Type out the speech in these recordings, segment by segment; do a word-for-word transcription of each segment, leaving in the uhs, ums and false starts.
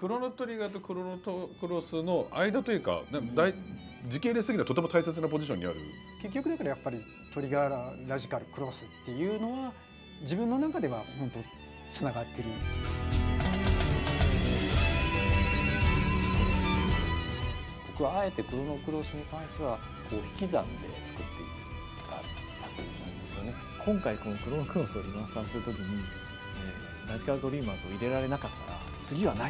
クロノトリガーとクロノトクロスの間というか、だい時系列的にはとても大切なポジションにある。 結局だからやっぱりトリガーラジカルクロスっていうのは自分の中では本当つながってる。 僕はあえてクロノクロスに関してはこう引き算で作っていった作品なんですよね。 今回このクロノクロスをリマスターするときに、えー、ラジカルドリーマーズを入れられなかったら次はない。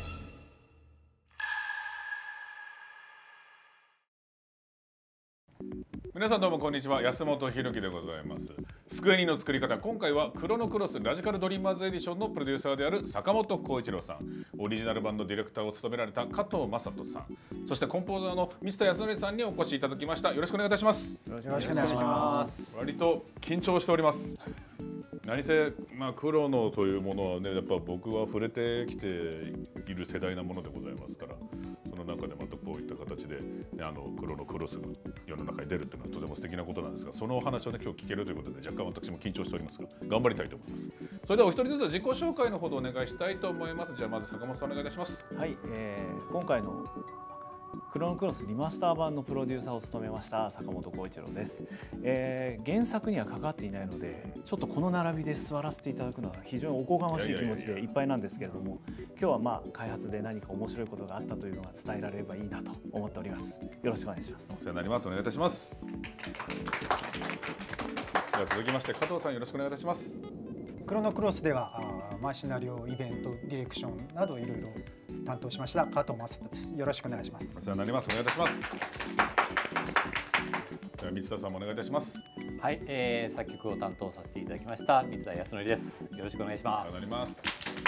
皆さんどうもこんにちは、安本博樹でございます。スクエニの作り方、今回はクロノクロスラジカルドリーマーズエディションのプロデューサーである坂本浩一郎さん、オリジナル版のディレクターを務められた加藤正人さん、そしてコンポーザーの水田康則さんにお越しいただきました。よろしくお願いいたします。 よろしよろしくお願いします。 割と緊張しております。何せ、まあ、クロノというものはね、やっぱ僕は触れてきている世代なものでございますから、その中でまたこういった形で、ね、あのクロノクロスが世の中に出るっていうのはとても素敵なことなんですが、そのお話をね今日聞けるということで若干私も緊張しておりますが頑張りたいと思います。それではお一人ずつ自己紹介のほどお願いしたいと思います。じゃあまず坂本さんお願いいたします。 はい、えー、今回のクロノクロスリマスター版のプロデューサーを務めました坂本浩一郎です、えー、原作には関わっていないのでちょっとこの並びで座らせていただくのは非常におこがましい気持ちでいっぱいなんですけれども、今日はまあ開発で何か面白いことがあったというのが伝えられればいいなと思っております。よろしくお願いします。 お世話になります。お願いいたします。では続きまして加藤さんよろしくお願いいたします。 クロノクロスではあまあシナリオ、イベント、ディレクションなどいろいろ担当しました加藤正人です。よろしくお願いします。 お世話になります。お願いいたします。では三田さんもお願いいたします。 はい、えー、作曲を担当させていただきました水田康則です。よろしくお願いします。 お世話になります。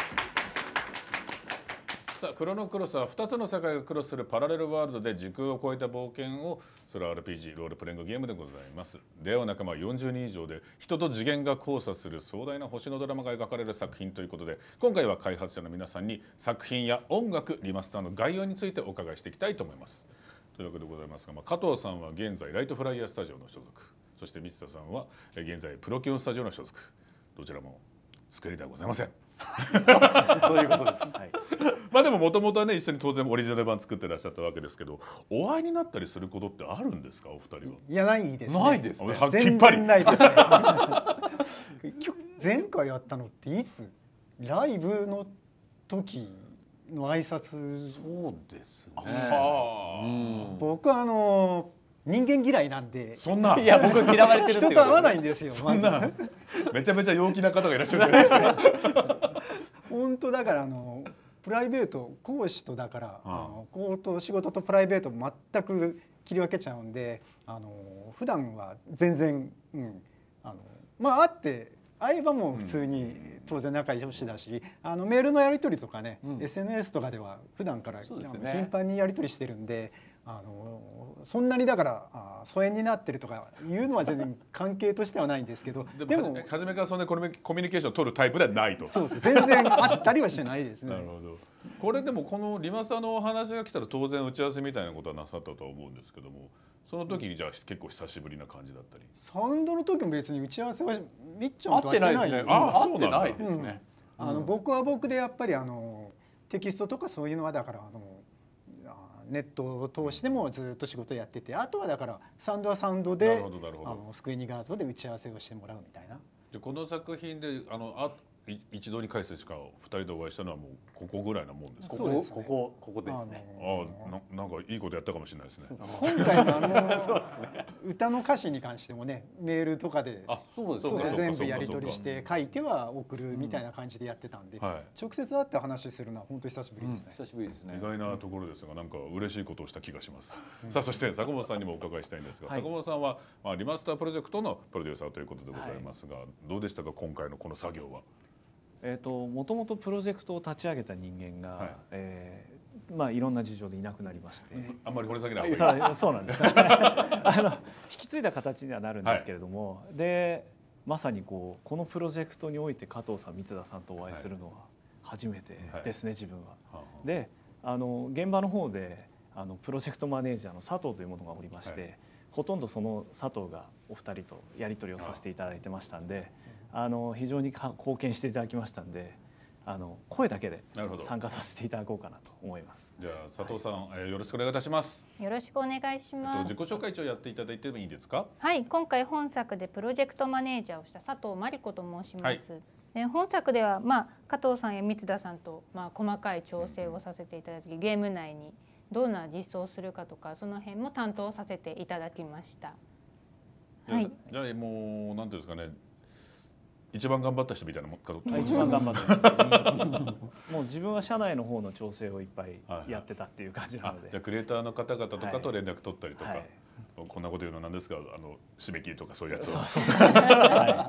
さあクロノクロスはふたつの世界がクロスするパラレルワールドで時空を超えた冒険をする アールピージー ロールプレイングゲームでございます。出会う仲間よんじゅうにん以上で人と次元が交差する壮大な星のドラマが描かれる作品ということで、今回は開発者の皆さんに作品や音楽リマスターの概要についてお伺いしていきたいと思います。というわけでございますが、まあ、加藤さんは現在ライトフライヤースタジオの所属、そして三田さんは現在プロキュンスタジオの所属、どちらもスクエニではございません。 そういうことです。はい。 まあでももともとはね一緒に当然オリジナル版作ってらっしゃったわけですけど、お会いになったりすることってあるんですかお二人は。 いやないですね。 ないですね。 全然ないですね。前回やったのっていつ？ライブの時の挨拶。 そうですね。 はあ、僕はあの人間嫌いなんで。 そんな。 いや僕嫌われてるっていう。 人と会わないんですよ。 そんな。めちゃめちゃ陽気な方がいらっしゃるじゃないですか。 本当だからあのプライベート講師とだから、あのこうと仕事とプライベート全く切り分けちゃうんで、あの普段は全然、うん、あのまあ会って会えばもう普通に当然仲良しだし、あのメールのやり取りとかね、うん、エスエヌエス とかでは普段から、ね、頻繁にやり取りしてるんで、あのそんなにだからあ疎遠になってるとかいうのは全然関係としてはないんですけどでも初めからそんなコミュニケーションを取るタイプではないと。 そうです、全然あったりはしないですね。 なるほど。これでもこのリマスターのお話が来たら当然打ち合わせみたいなことはなさったとは思うんですけども、その時にじゃあ結構久しぶりな感じだったり。 サウンドの時も別に打ち合わせはみっちゃんとはしてないですね。 あ、そうなんだ。 会ってないですね。 あの僕は僕でやっぱりあのテキストとかそういうのはだからあのネットを通してもずっと仕事やってて、あとはだからサウンドはサウンドであのスクエニガードで打ち合わせをしてもらうみたいな。 でこの作品であのあ一度に返すしかふたりでお会いしたのはもうここぐらいなもんですか。 ここここここですね。 ああ、なんかいいことやったかもしれないですね。 今回のあの歌の歌詞に関してもね、メールとかで全部やり取りして書いては送るみたいな感じでやってたんで、直接会って話するのは本当に久しぶりですね。 久しぶりですね。 意外なところですが、なんか嬉しいことをした気がします。さあそして坂本さんにもお伺いしたいんですが、坂本さんはまあリマスタープロジェクトのプロデューサーということでございますが、どうでしたか今回のこの作業は。 えーと、もともとプロジェクトを立ち上げた人間が、はい、えー、まあいろんな事情でいなくなりまして、 あんまり掘り下げない。 そうそうなんです。あの引き継いだ形にはなるんですけれども、はい、でまさにこうこのプロジェクトにおいて加藤さん、三田さんとお会いするのは初めてですね、はい、自分は。はい、で、あの現場の方であのプロジェクトマネージャーの佐藤というものがおりまして、はい、ほとんどその佐藤がお二人とやり取りをさせていただいてましたんで。あの非常に貢献していただきましたんで、 あの声だけでなるほど。 参加させていただこうかなと思います。 じゃあ佐藤さん、えーよろしくお願いいたします。 よろしくお願いしえっとます。 自己紹介一応やっていただいてもいいですか。 はい、今回本作でプロジェクトマネージャーをした佐藤真理子と申します。 はいで本作では、まあ、加藤さんや三田さんと、まあ、細かい調整をさせていただき、ゲーム内にどんな実装をするかとかその辺も担当させていただきました。はい。 じゃあもうなんていうんですかね。一番頑張った人みたいなもんかと。 一番頑張ってます。もう自分は社内の方の調整をいっぱいやってたっていう感じなので。 じゃあクリエイターの方々とかと連絡取ったりとか、 はいこんなこと言うのなんですが、あの締め切りとかそういうやつをそうそうです、はい、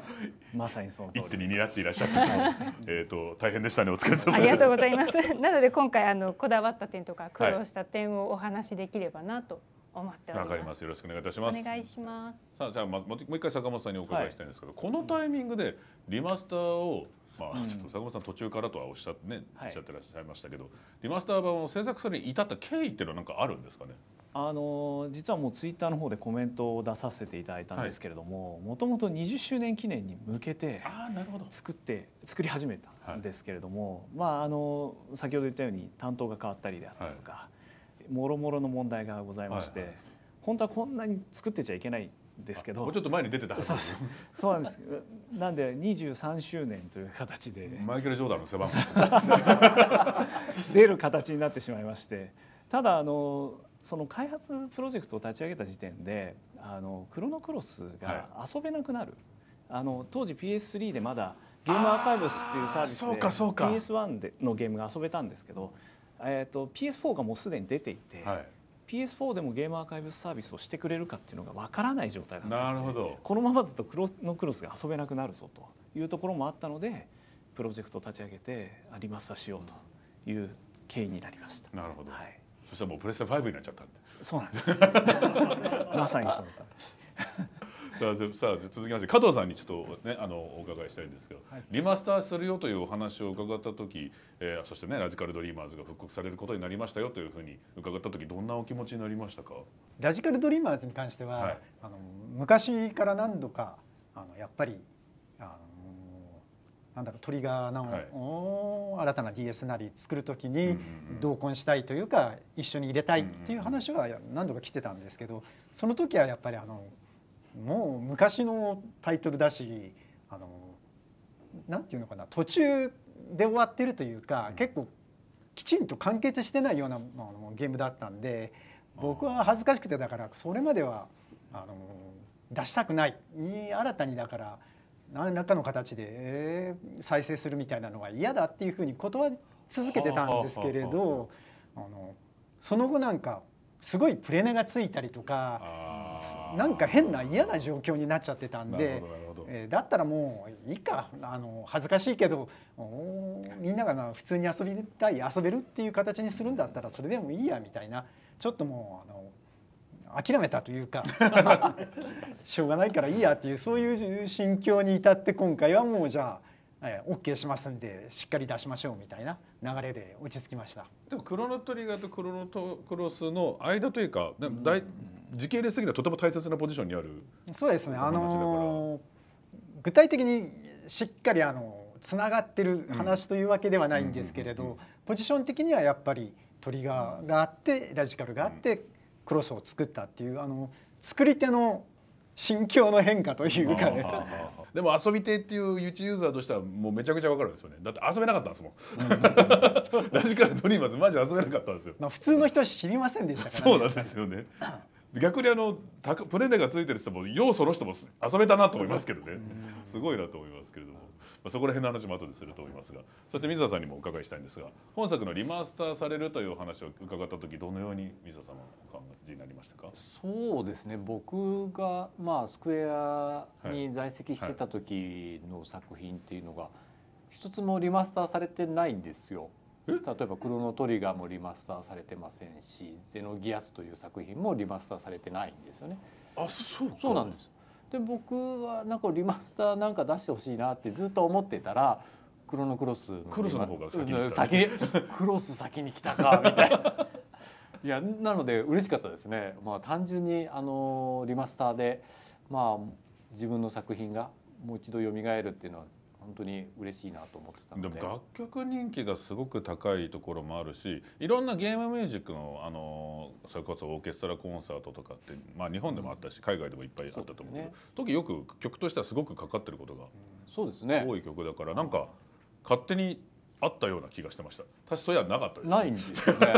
まさにその通り一手に担っていらっしゃって、えっと大変でしたね。お疲れ様です。 ありがとうございます。なので今回あのこだわった点とか苦労した点をお話しできればなと思っております。 わかります。よろしくお願いいたします。 お願いします。 さあじゃあまもう一回坂本さんにお伺いしたいんですけど、はい、このタイミングでリマスターをまあ、ちょっと坂本さん途中からとはおっしゃってね、おっしゃってらっしゃいましたけど、リマスター版を制作するに至った経緯っていうのは何かあるんですかね。 あの実はもうツイッターの方でコメントを出させていただいたんですけれども、もともとにじゅっしゅうねん記念に向けて作って作り始めたんですけれども、まああの先ほど言ったように担当が変わったりであったりとか、もろもろの問題がございまして、はいはい、本当はこんなに作ってちゃいけないですけど、 もうちょっと前に出てたはずです。 そうなんです。なんでにじゅうさんしゅうねんという形でマイケル・ジョーダンの背番号出る形になってしまいまして、ただあのその開発プロジェクトを立ち上げた時点であのクロノクロスが遊べなくなる、はい、あの当時 ピーエススリー でまだゲームアーカイブスっていうサービスで ピーエスワン でのゲームが遊べたんですけど、えーと ピーエスフォー がもうすでに出ていて、はい、ピーエスフォー でもゲームアーカイブスサービスをしてくれるかっていうのがわからない状態だったので、なるほど、このままだとクロノクロスが遊べなくなるぞというところもあったので、プロジェクトを立ち上げてリマスターしようという経緯になりました。 なるほど、はい、そしたらもうプレステファイブになっちゃったんで。 そうなんですまさにその通り。さあ続きまして加藤さんにちょっとねあのお伺いしたいんですけど、はい、リマスターするよというお話を伺った時、えー、そしてねラジカルドリーマーズが復刻されることになりましたよというふうに伺った時、どんなお気持ちになりましたか。 ラジカルドリーマーズに関しては、はい、あの昔から何度かあのやっぱりあのなんだろうトリガーの、はい、新たな ディーエス なり作る時に同梱したいというか一緒に入れたいっていう話は何度か来てたんですけど、その時はやっぱりあのもう昔のタイトルだし、あのなんていうのかな、途中で終わってるというか、結構きちんと完結してないようなゲームだったんで、僕は恥ずかしくてだからそれまではあの出したくない、新たにだから何らかの形で再生するみたいなのが嫌だっていうふうに断り続けてたんですけれど、あのその後なんかすごいプレネがついたりとか、なんか変な嫌な状況になっちゃってたんで、えー、だったらもういいか、あの恥ずかしいけどみんながな普通に遊びたい遊べるっていう形にするんだったらそれでもいいやみたいな、ちょっともうあの諦めたというかしょうがないからいいやっていう、そういう心境に至って、今回はもうじゃあ、えー、OK しますんでしっかり出しましょうみたいな流れで落ち着きました。 でもクロノトリガーとクロノクロスの間というか、でも大時系列的にはとても大切なポジションにある。 そうですね、あのー、具体的にしっかりあのつながってる話というわけではないんですけれど、ポジション的にはやっぱりトリガーがあってラジカルがあってクロスを作ったっていう、あの作り手の心境の変化というかね。 でも遊び手っていうユーチユーザーとしてはもうめちゃくちゃわかるんですよね。だって遊べなかったんですもん。ラジカルドリーマーズマジ遊べなかったんですよ。 まあ普通の人知りませんでしたからね。そうなんですよね。逆にあのプレネがついてる人もようその人も遊べたなと思いますけどね。すごいなと思いますけれども、まあ、そこら辺の話も後ですると思いますが、そして水田さんにもお伺いしたいんですが、本作のリマスターされるというお話を伺った時、どのように水田さんはお感じになりましたか。 そうですね、僕がまあスクエアに在籍してた時の作品っていうのが一つもリマスターされてないんですよ。例えばクロノトリガーもリマスターされてませんし、ゼノギアスという作品もリマスターされてないんですよね。 あ、そうか。 そうなんです。で僕はなんかリマスターなんか出してほしいなってずっと思ってたら、クロノクロスのクロスの方が先に来た、 先にクロス先に来たかみたいな。いや、なので嬉しかったですね。まあ単純にあのリマスターでまあ自分の作品がもう一度蘇るっていうのは本当に嬉しいなと思ってたので。 でも楽曲人気がすごく高いところもあるし、いろんなゲームミュージックのあのそれこそオーケストラコンサートとかって、まあ、日本でもあったし海外でもいっぱいあったと思うけど、時よく曲としてはすごくかかってることがそうですね。 多い曲だから、なんか勝手にあったような気がしてました。確かそれはなかったです。 ないんですよね。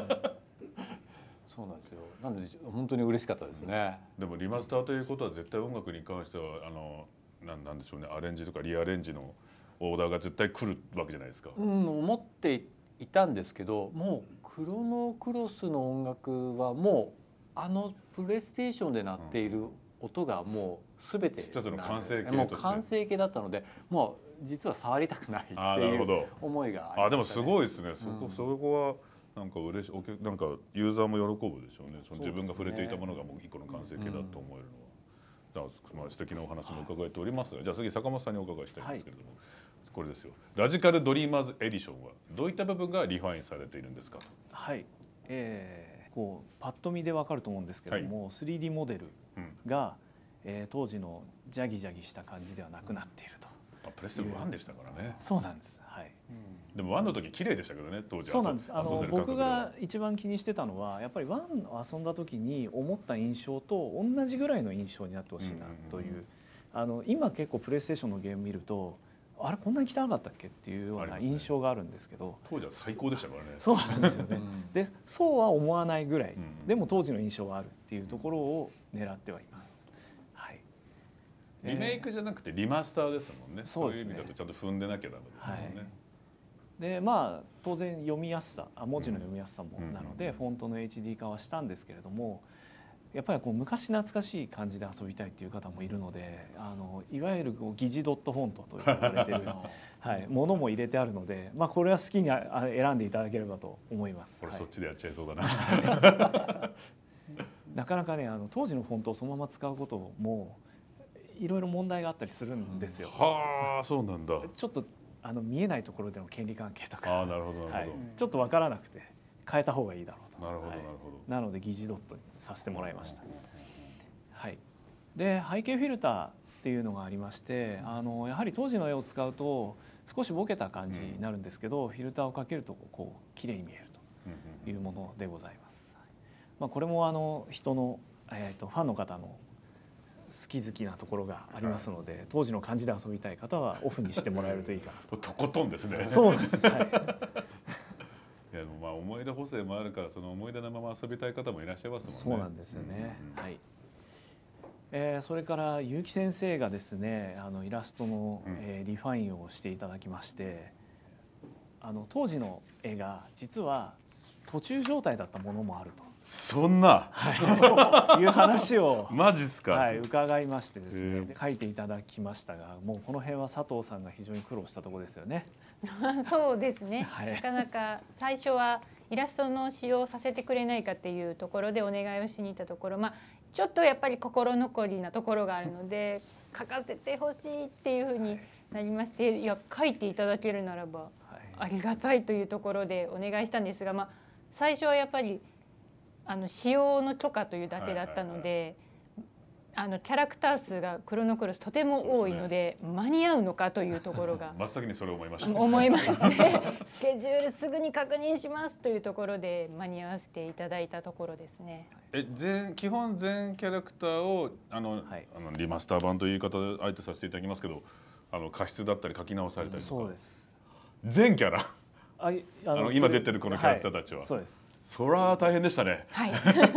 そうなんですよ。なので本当に嬉しかったですね。 でもリマスターということは絶対音楽に関してはあのなんなんでしょうね、アレンジとかリアレンジのオーダーが絶対来るわけじゃないですか。 うん、思っていたんですけど、もうクロノクロスの音楽はもうあのプレイステーションで鳴っている音がもうすべて一つの完成形として、 もう完成形だったので、もう実は触りたくないってあーなるほいうど思いがありましたね。 あ、でもすごいですね。そこ、 うんそこはなんか嬉しい、お客なんかユーザーも喜ぶでしょうね。その自分が触れていたものがもう一個の完成形だと思えるのは。だからまあ素敵なお話も伺えておりますが、じゃあ次坂本さんにお伺いしたいんですけれども、これですよ。ラジカルドリーマーズエディションはどういった部分がリファインされているんですかと。 はい、えー、こうパッと見でわかると思うんですけれども、はい、スリーディー モデルが、えー、当時のジャギジャギした感じではなくなっていると。 あ、プレステワンでしたからね。 そうなんです。はい。 でもワンの時綺麗でしたけどね、当時。 そうなんです。あの僕が一番気にしてたのはやっぱりワンを遊んだ時に思った印象と同じぐらいの印象になってほしいなという。あの今結構プレイステーションのゲーム見ると、あれこんなに汚かったっけっていうような印象があるんですけど、 当時は最高でしたからね。 そうなんですよね。で、そうは思わないぐらい、でも当時の印象はあるっていうところを狙ってはいます。はい。 リメイクじゃなくてリマスターですもんね。 そうですね。 そういう意味だとちゃんと踏んでなきゃダメですもんね。 でまあ当然読みやすさ、文字の読みやすさもなので、フォントの エイチディー 化はしたんですけれども、やっぱりこう昔懐かしい感じで遊びたいっていう方もいるので、あのいわゆるこう疑似ドットフォントと呼ばれているはい、ものも入れてあるので、まあこれは好きに選んでいただければと思います。 これそっちでやっちゃいそうだな。 なかなかね、あの当時のフォントをそのまま使うこともいろいろ問題があったりするんですよ。 はあ、そうなんだ。 ちょっとあの見えないところでの権利関係とか、 ああ、なるほどなるほど、はい、 ちょっと分からなくて変えた方がいいだろうと。 なるほどなるほど。 なので疑似ドットにさせてもらいました。はい。で背景フィルターっていうのがありまして、あのやはり当時の絵を使うと少しボケた感じになるんですけど、うん、フィルターをかけるとこう綺麗に見えるというものでございます。まあこれもあの人のえっとファンの方の好き好きなところがありますので、はい、当時の感じで遊びたい方はオフにしてもらえるといいかなと。 とことんですね。 そうです。はい。 いやでもまあ思い出補正もあるから、その思い出のまま遊びたい方もいらっしゃいますもんね。 そうなんですよね。うん、はい。えー、それから結城先生がですね、あのイラストの、うん、えー、リファインをしていただきまして、あの当時の絵が実は途中状態だったものもあると。 そんな、 はい、いう話をマジっすか、 はい、伺いましてですね、書いていただきましたが、もうこの辺は佐藤さんが非常に苦労したところですよね。 そうですね、 はい、 なかなか最初はイラストの使用させてくれないかっていうところでお願いをしに行ったところ、まあ、ちょっとやっぱり心残りなところがあるので書かせてほしいっていうふうになりまして、いや書いていただけるならばありがたいというところでお願いしたんですが、まあ、最初はやっぱりあの使用の許可というだけだったので、あのキャラクター数がクロノクロスとても多いので、ね、間に合うのかというところが真っ先にそれを思いました、ね、 思いますね。スケジュールすぐに確認しますというところで間に合わせていただいたところですね。 え全基本全キャラクターをあの、はい、あのリマスター版という言い方であえてさせていただきますけど、あの過失だったり書き直されたりとか、 そうです。 全キャラああの今出てるこのキャラクターたちは、 はい、そうです。 そりゃ大変でしたね。 はい。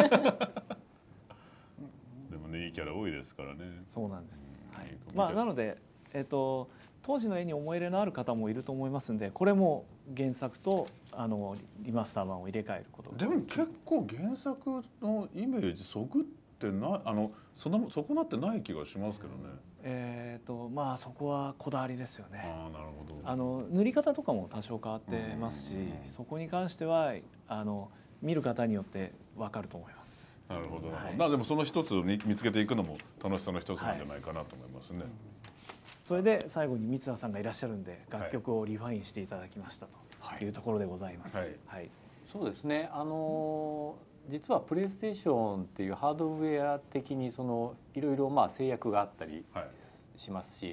でもね、いいキャラ多いですからね。 そうなんです。はい、まあなので、えっと当時の絵に思い入れのある方もいると思いますんで、これも原作とあのリマスター版を入れ替えること。 でも結構原作のイメージそぐってないあのその損なってない気がしますけどね。 えっとまあそこはこだわりですよね。 ああ、なるほど。 あの塗り方とかも多少変わってますし、そこに関してはあの見る方によって分かると思います。 なるほど。はい、まあでもその一つを見つけていくのも楽しさの一つなんじゃないかなと思いますね。はい、 それで最後に三田さんがいらっしゃるんで楽曲をリファインしていただきましたというところでございます。はい。はい、 そうですね。あの実はプレイステーションっていうハードウェア的にそのいろいろまあ制約があったりしますし、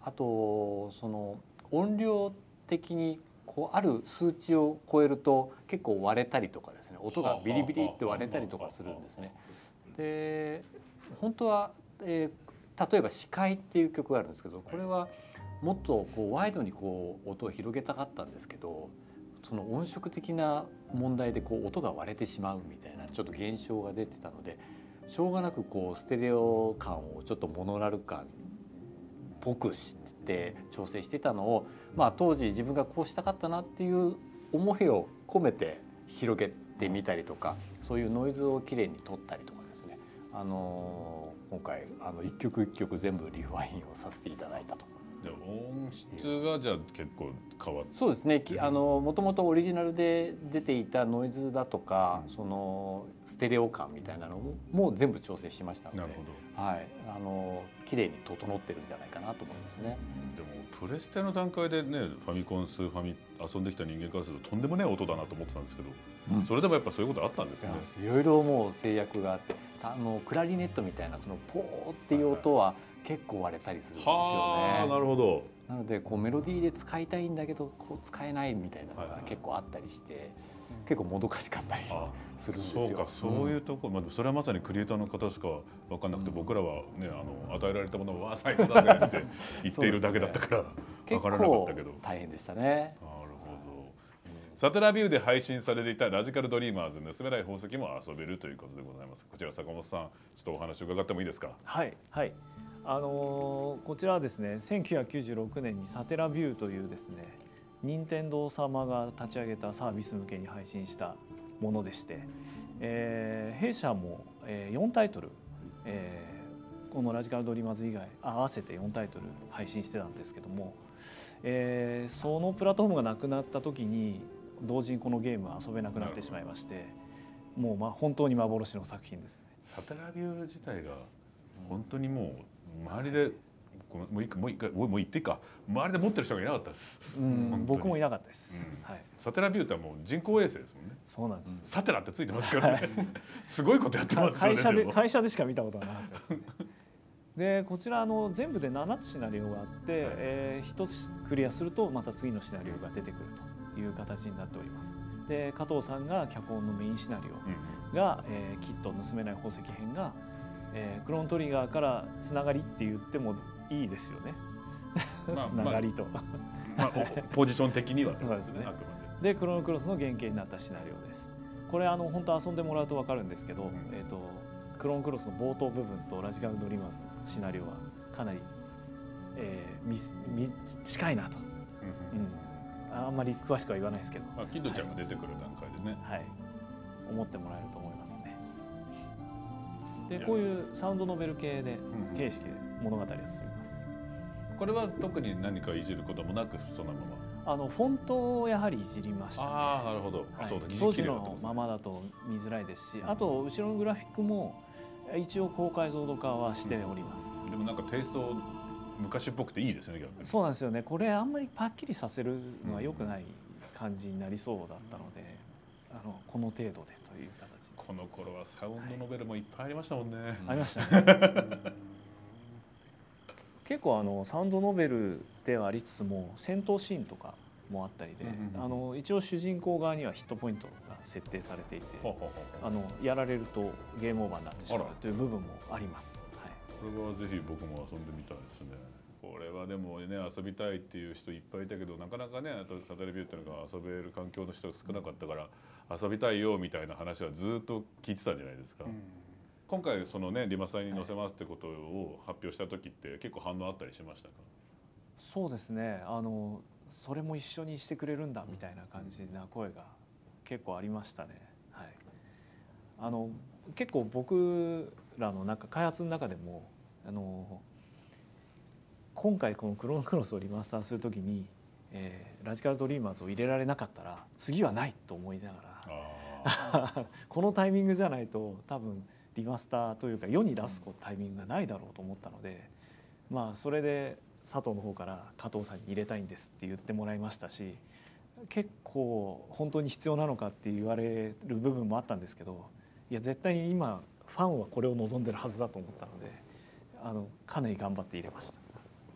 あとその音量的にこうある数値を超えると結構割れたりとかですね、音がビリビリって割れたりとかするんですね。で本当は、えー、例えば「視界」っていう曲があるんですけど、これはもっとこうワイドにこう音を広げたかったんですけど、その音色的な問題でこう音が割れてしまうみたいなちょっと現象が出てたので、しょうがなくこうステレオ感をちょっとモノラル感っぽくして調整してたのを、まあ、当時自分がこうしたかったなっていう思いを込めて広げてみたりとか、そういうノイズをきれいに取ったりとかですね、あのー、今回あの一曲一曲全部リファインをさせていただいたと。 で音質がじゃあ結構変わって、 そうですね、あのもともとオリジナルで出ていたノイズだとか、そのステレオ感みたいなのももう全部調整しましたので、 なるほど、 はい、あの綺麗に整ってるんじゃないかなと思いますね。 でもプレステの段階でね、ファミコンスーファミ遊んできた人間からするととんでもない音だなと思ってたんですけど、うん、それでもやっぱそういうことあったんですね。 いろいろもう制約があって、あのクラリネットみたいなそのポーっていう音は結構割れたりするんですよね。 はあ、なるほど。 なのでこうメロディーで使いたいんだけどこう使えないみたいなのが結構あったりして、結構もどかしかったりするんですよ。 そうか、そういうところ、まあ、それはまさにクリエイターの方しか分かんなくて、うん、僕らはね、あの与えられたものを「わあ最高だぜ」って言っているだけだったから分からなかったけど、 大変でしたね。 なるほど。サテラビューで配信されていたラジカルドリーマーズ盗めない宝石も遊べるということでございます。こちら坂本さん、ちょっとお話を伺ってもいいですか。 はいはい。あのー、こちらはですね、せんきゅうひゃくきゅうじゅうろくねんにサテラビューというですね、任天堂様が立ち上げたサービス向けに配信したものでして、えー、弊社も、えー、よんタイトル、えー、このラジカルドリーマーズ以外合わせてよんタイトル配信してたんですけども、えー、そのプラットフォームがなくなった時に同時にこのゲームは遊べなくなってしまいまして、もうまあ本当に幻の作品ですね。 サテラビュー自体が本当にもう周りでもう一回もう一回もう言っていいか、周りで持ってる人がいなかったです。 うん、僕もいなかったです。 うん、はい。サテラビューってもう人工衛星ですもんね。 そうなんです。 サテラってついてますからね。すごいことやってますよね。 会社で会社でしか見たことがなかったですね。でこちらあの全部でななつシナリオがあって、はい、えー、ひとつクリアするとまた次のシナリオが出てくるという形になっております。で加藤さんが脚本のメインシナリオが、うん、えー、きっと盗めない宝石編が、えー、クロノトリガーからつながりって言ってもいいですよね。まあ、つながりと、まあまあ、ポジション的にはそうですね。でクロノクロスの原型になったシナリオです。これあの本当遊んでもらうと分かるんですけど、うん、えーとクロノクロスの冒頭部分とラジカルドリーマーズのシナリオはかなり、えー、みみ近いなと、うんうん、あんまり詳しくは言わないですけど、 あキッドちゃんが出てくる段階でね、 はい、思ってもらえると思いますね。でこういうサウンドノベル系で形式で物語が進みます。 これは特に何かいじることもなくそのままあのフォントをやはりいじりました、ね、 ああなるほど、はい、そうだ当時のままだと見づらいですし、うん、あと後ろのグラフィックも一応高解像度化はしております、 うん、でもなんかテイスト昔っぽくていいですね。逆にそうなんですよね。これあんまりパッキリさせるのは良くない感じになりそうだったので、うん、あのこの程度でという形で。 この頃はサウンドノベルもいっぱいありましたもんね、はい、 ありましたね結構あのサウンドノベルではありつつも戦闘シーンとかもあったりで、うんうん、あの一応主人公側にはヒットポイントが設定されていて、あのやられるとゲームオーバーになってしまうという部分もあります。はい、 これはぜひ僕も遊んでみたいですね。これはでもね遊びたいっていう人いっぱいいたけどなかなかねあとサテラビューっていうのが遊べる環境の人が少なかったから遊びたいよみたいな話はずっと聞いてたんじゃないですか。うん、今回そのねリマスターに載せますってことを発表した時って結構反応あったりしましたか？ そうですね。あのそれも一緒にしてくれるんだみたいな感じな声が結構ありましたね。はい。あの結構僕らの中開発の中でもあの今回このクロノクロスをリマスターするときに、えー、ラジカルドリーマーズを入れられなかったら次はないと思いながらこのタイミングじゃないと多分リマスターというか世に出すタイミングがないだろうと思ったので、まあそれで佐藤の方から加藤さんに入れたいんですって言ってもらいましたし、結構本当に必要なのかって言われる部分もあったんですけど、いや絶対に今ファンはこれを望んでるはずだと思ったので、あのかなり頑張って入れました。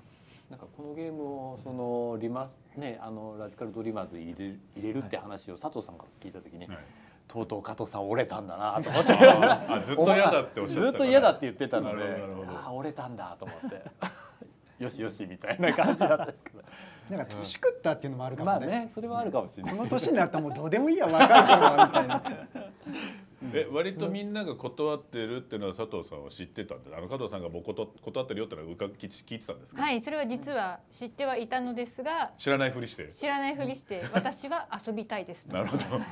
なんかこのゲームをそのリマスねあのラジカルドリーマーズ入れる入れるって話を佐藤さんから聞いた時に、はい、とうとう加藤さん折れたんだなと思ってあずっと嫌だっておっしゃってたからずっと嫌だって言ってたのであ折れたんだと思ってよしよしみたいな感じだったんですけどなんか年食ったっていうのもあるかもね、 まあねそれはあるかもしれないこの年になったらもうどうでもいいや若い頃はみたいなえ割とみんなが断ってるっていうのは佐藤さんは知ってたんであの加藤さんがもう断ってるよってのはうか聞いてたんですか。 はいそれは実は知ってはいたのですが知らないふりして知らないふりして私は遊びたいですなるほど、 はい、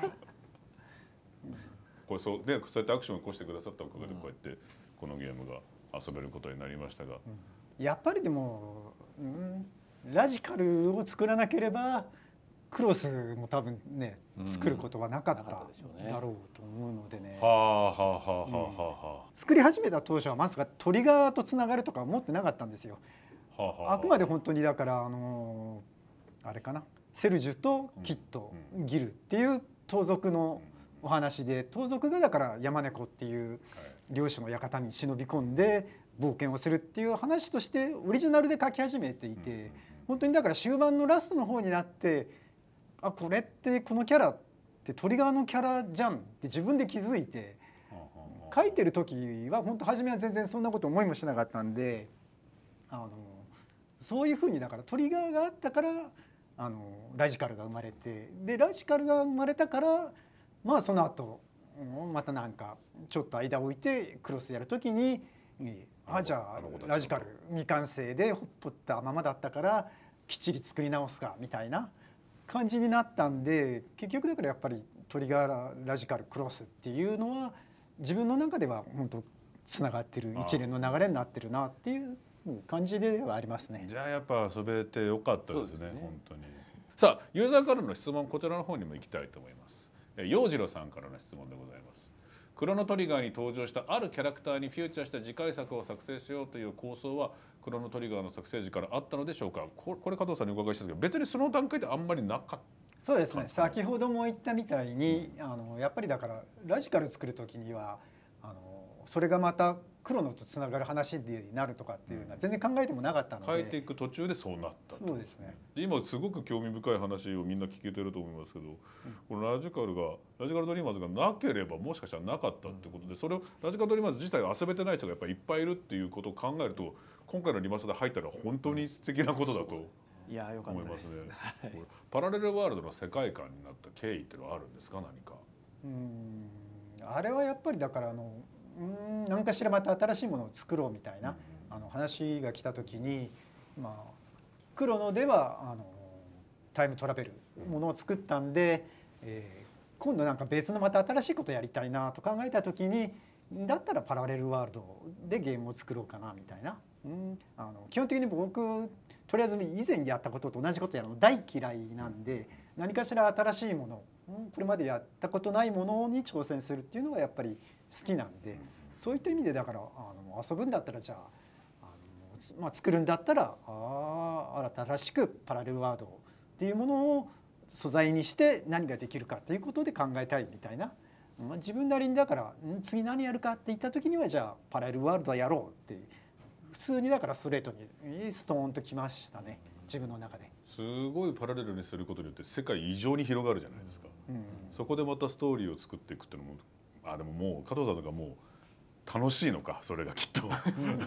これそうでそうやってアクションを起こしてくださったおかげでこうやってこのゲームが遊べることになりましたが、 うん、やっぱりでも、うん、ラジカルを作らなければクロスも多分ね作ることはなかっただろうと思うのでね。 はあはあはあはあはあ。 作り始めた当初はまさかトリガーとつながるとか思ってなかったんですよ。はあはあ、あくまで本当にだからあのあれかなセルジュとキッド、うん、ギルっていう盗賊のお話で盗賊がだから山猫っていう領主の館に忍び込んで冒険をするっていう話としてオリジナルで書き始めていて、本当にだから終盤のラストの方になってあこれってこのキャラってトリガーのキャラじゃんって自分で気づいて書いてる時は本当初めは全然そんなこと思いもしなかったんであのそういうふうにだからトリガーがあったからあのラジカルが生まれてでラジカルが生まれたからまあその後またなんかちょっと間を置いてクロスやる時にあじゃあラジカル未完成でほっぽったままだったからきっちり作り直すかみたいな感じになったんで結局だからやっぱりトリガーラジカルクロスっていうのは自分の中では本当つながってる一連の流れになってるなっていう感じではありますね。 じゃあやっぱ遊べてよかったですね、本当に。さあユーザーからの質問こちらの方にも行きたいと思います。陽次郎さんからの質問でございます。クロノトリガーに登場したあるキャラクターにフューチャーした次回作を作成しようという構想はクロノトリガーの作成時からあったのでしょうか。これ加藤さんにお伺いしたんですけど別にその段階であんまりなかった。 そうですね先ほども言ったみたいに、うん、あのやっぱりだからラジカル作る時にはあのそれがまたクロノとつながる話になるとかっていうのは全然考えてもなかったので、 書いていく途中でそうなったそうですね。 今すごく興味深い話をみんな聞けてると思いますけど、うん、このラジカルがラジカルドリーマーズがなければもしかしたらなかったってことで、それをラジカルドリーマーズ自体が遊べてない人がやっぱりいっぱいいるっていうことを考えると今回のリマスターで入ったら本当に素敵なことだと思いますね。パラレルワールドの世界観になった経緯っていうのはあるんですか何か。 うんあれはやっぱりだからあのうん何かしらまた新しいものを作ろうみたいな、うん、あの話が来た時に、まあ、クロノではあのタイムトラベルものを作ったんで、えー、今度なんか別のまた新しいことやりたいなと考えた時にだったらパラレルワールドでゲームを作ろうかなみたいな、うん、あの基本的に僕とりあえず以前やったことと同じことやるの大嫌いなんで何かしら新しいもの、うん、これまでやったことないものに挑戦するっていうのがやっぱり好きなんで、そういった意味でだからあの遊ぶんだったらじゃあ、あの、まあ、作るんだったらあ新しくパラレルワードっていうものを素材にして何ができるかということで考えたいみたいな、まあ、自分なりにだから次何やるかって言った時にはじゃあパラレルワールドやろうって普通にだからストレートにストーンときましたね自分の中で。 すごいパラレルにすることによって世界異常に広がるじゃないですか、うんうん、そこでまたストーリーを作っていくっていうのもあでももう加藤さんとかもう楽しいのかそれがきっと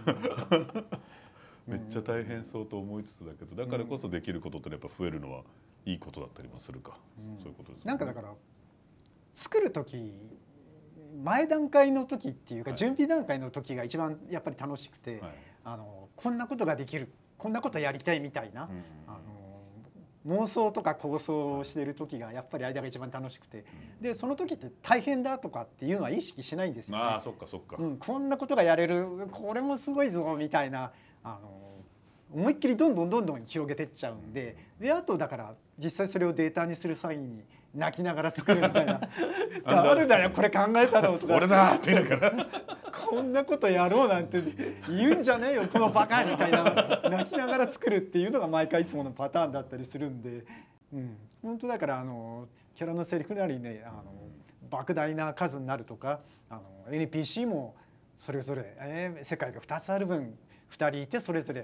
めっちゃ大変そうと思いつつだけどだからこそできることってやっぱ増えるのはいいことだったりもするか、うん、そういうことですね。 なんかだから作る時前段階の時っていうか、はい、準備段階の時が一番やっぱり楽しくて、はい、あのこんなことができるこんなことやりたいみたいな、うんうん、あの妄想とか構想をしている時がやっぱり間が一番楽しくて、うん、でその時って大変だとかっていうのは意識しないんですよね。 ああそっかそっか、 うん、こんなことがやれるこれもすごいぞみたいなあの思いっきりどんどんどんどん広げてっちゃうんで、であとだから実際それをデータにする際に泣きながら作るみたいな誰だよこれ考えたのとか俺だって言うからこんなことやろうなんて言うんじゃねえよこのバカみたいな泣きながら作るっていうのが毎回いつものパターンだったりするんで、うん、本当だからあのキャラのセリフなりねあの莫大な数になるとかあの エヌピーシー もそれぞれ、えー、世界がふたつある分ふたりいてそれぞれ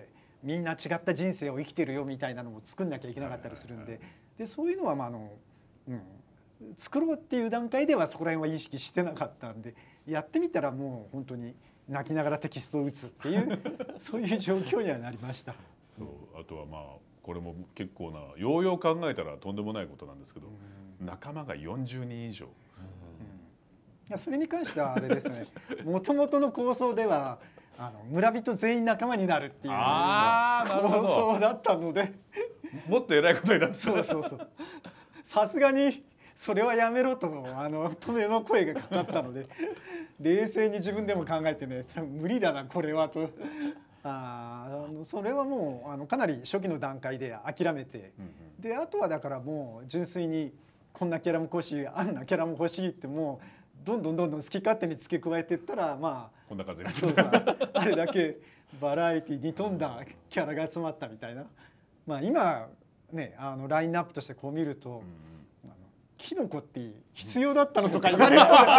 みんな違った人生を生きてるよみたいなのも作んなきゃいけなかったりするんで、でそういうのはまああの、うん、作ろうっていう段階ではそこら辺は意識してなかったんで、やってみたらもう本当に泣きながらテキストを打つっていうそういう状況にはなりました。 そう、あとはまあこれも結構なようよう考えたらとんでもないことなんですけど、仲間がよんじゅうにん以上。 いやそれに関してはあれですねもともとの構想ではあの村人全員仲間になるっていう構想だったのでもっと偉いことになってた。 そうそうそう、さすがにそれはやめろとあの止めの声がかかったので冷静に自分でも考えてね無理だなこれはと。ああそれはもうあのかなり初期の段階で諦めて、うんうん、であとはだからもう純粋にこんなキャラも欲しいあんなキャラも欲しいってもうどんどんどんどん好き勝手に付け加えていったらまあこんな感じになっちゃったあれだけバラエティに富んだキャラが集まったみたいな。まあ今ねあのラインナップとしてこう見ると、うん、あのキノコって必要だったのとか言われる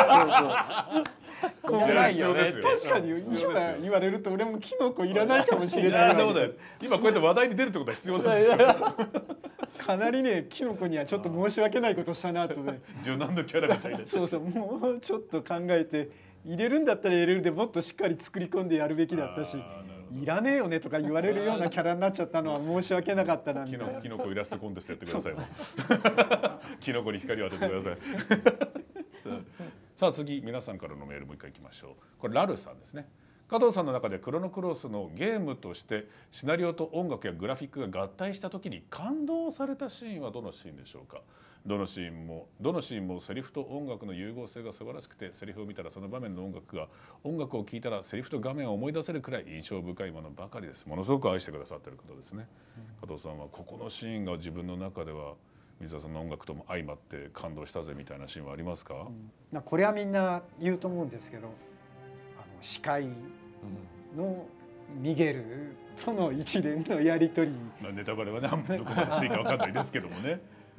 とないよね。 確かに今言われると俺もキノコいらないかもしれない。 今こうやって話題に出るってことは必要なんですよ。 かなりねキノコにはちょっと申し訳ないことしたなとね。 柔軟のキャラみたいな。 そうそうもうちょっと考えて入れるんだったら入れるでもっとしっかり作り込んでやるべきだったし。いらねえよねとか言われるようなキャラになっちゃったのは申し訳なかったなみたいな。 キノコイラストコンテストやってください。キノコに光を当ててください。さあ次皆さんからのメールもう一回いきましょう。これラルさんですね。加藤さんの中でクロノクロスのゲームとしてシナリオと音楽やグラフィックが合体した時に感動されたシーンはどのシーンでしょうか。どのシーンもどのシーンもセリフと音楽の融合性が素晴らしくて、セリフを見たらその場面の音楽が音楽を聴いたらセリフと画面を思い出せるくらい印象深いものばかりです。ものすごく愛してくださっている方ですね、うん、加藤さんはここのシーンが自分の中では水田さんの音楽とも相まって感動したぜみたいなシーンはありますか。 うん、これはみんな言うと思うんですけど、あの司会のミゲルとの一連のやり取り、 まあ、ネタバレはねどこまでしていいか分かんないですけどもねうん、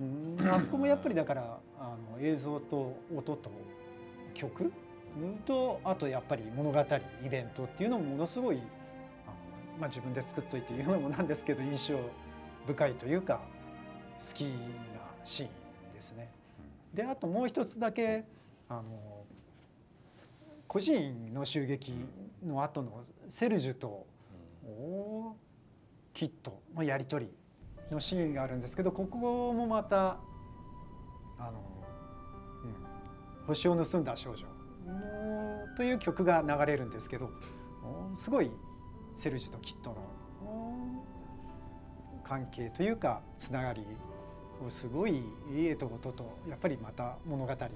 あそこもやっぱりだからあの映像と音と曲とあとやっぱり物語イベントっていうのもものすごいあの、まあ、自分で作っといて言うのもなんですけど印象深いというか好きなシーンですね。であともう一つだけあの孤児院の襲撃の後のセルジュとキッドのやり取りのシーンがあるんですけど、ここもまたあの、うん、星を盗んだ少女という曲が流れるんですけど、すごいセルジュとキッドの関係というかつながりをすごい絵と音とやっぱりまた物語であ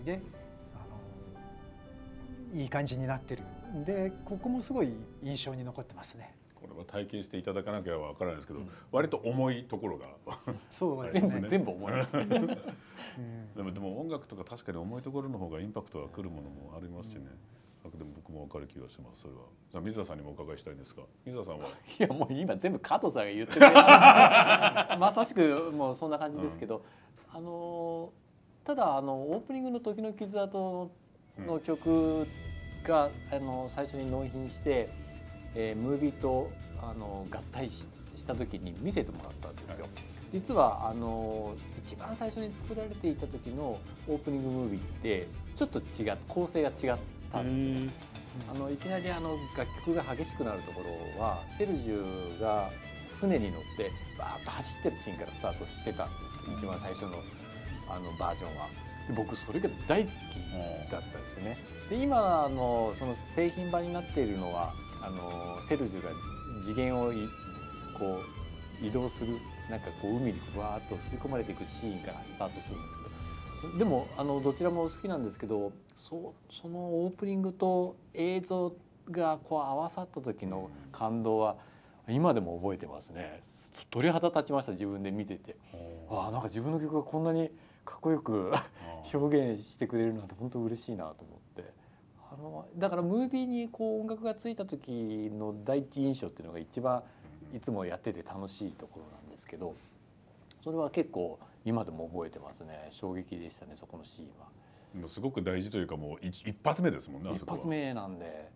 のいい感じになってるんで、ここもすごい印象に残ってますね。 これは体験していただかなきゃわからないですけど、うん、割と重いところがそうですね。 全部全部重いです、ねうん、でもでも音楽とか確かに重いところの方がインパクトはくるものもありますしね、うん、でも僕も分かる気がします。それはじゃあ水田さんにもお伺いしたいんですが、水田さんは。 いやもう今全部加藤さんが言ってくれたまさしくもうそんな感じですけど、うん、あのただあのオープニングの時の傷跡の曲が、うん、あの最初に納品してえー、ムービーとあの合体 し, した時に見せてもらったんですよ、はい、実はあの一番最初に作られていた時のオープニングムービーってちょっと違う構成が違ったんですよ。あのいきなりあの楽曲が激しくなるところはセルジュが船に乗ってバーッと走ってるシーンからスタートしてたんです、一番最初のあのバージョンは。僕それが大好きだったんですよね。で今のその製品版になっているのはあのセルジュが次元をこう移動するなんかこう海にふわーっと吸い込まれていくシーンからスタートするんですけど、でもあのどちらも好きなんですけど、そ, そのオープニングと映像がこう合わさった時の感動は今でも覚えてますね。鳥肌立ちました、自分で見てて。ああなんか自分の曲がこんなにかっこよく表現してくれるなんて本当嬉しいなと思って。あのだからムービーにこう音楽がついた時の第一印象っていうのが一番いつもやってて楽しいところなんですけど、それは結構今でも覚えてますね。衝撃でしたね、そこのシーンは。 すごく大事というかもう 一, 一発目ですもんね。 一発目なんで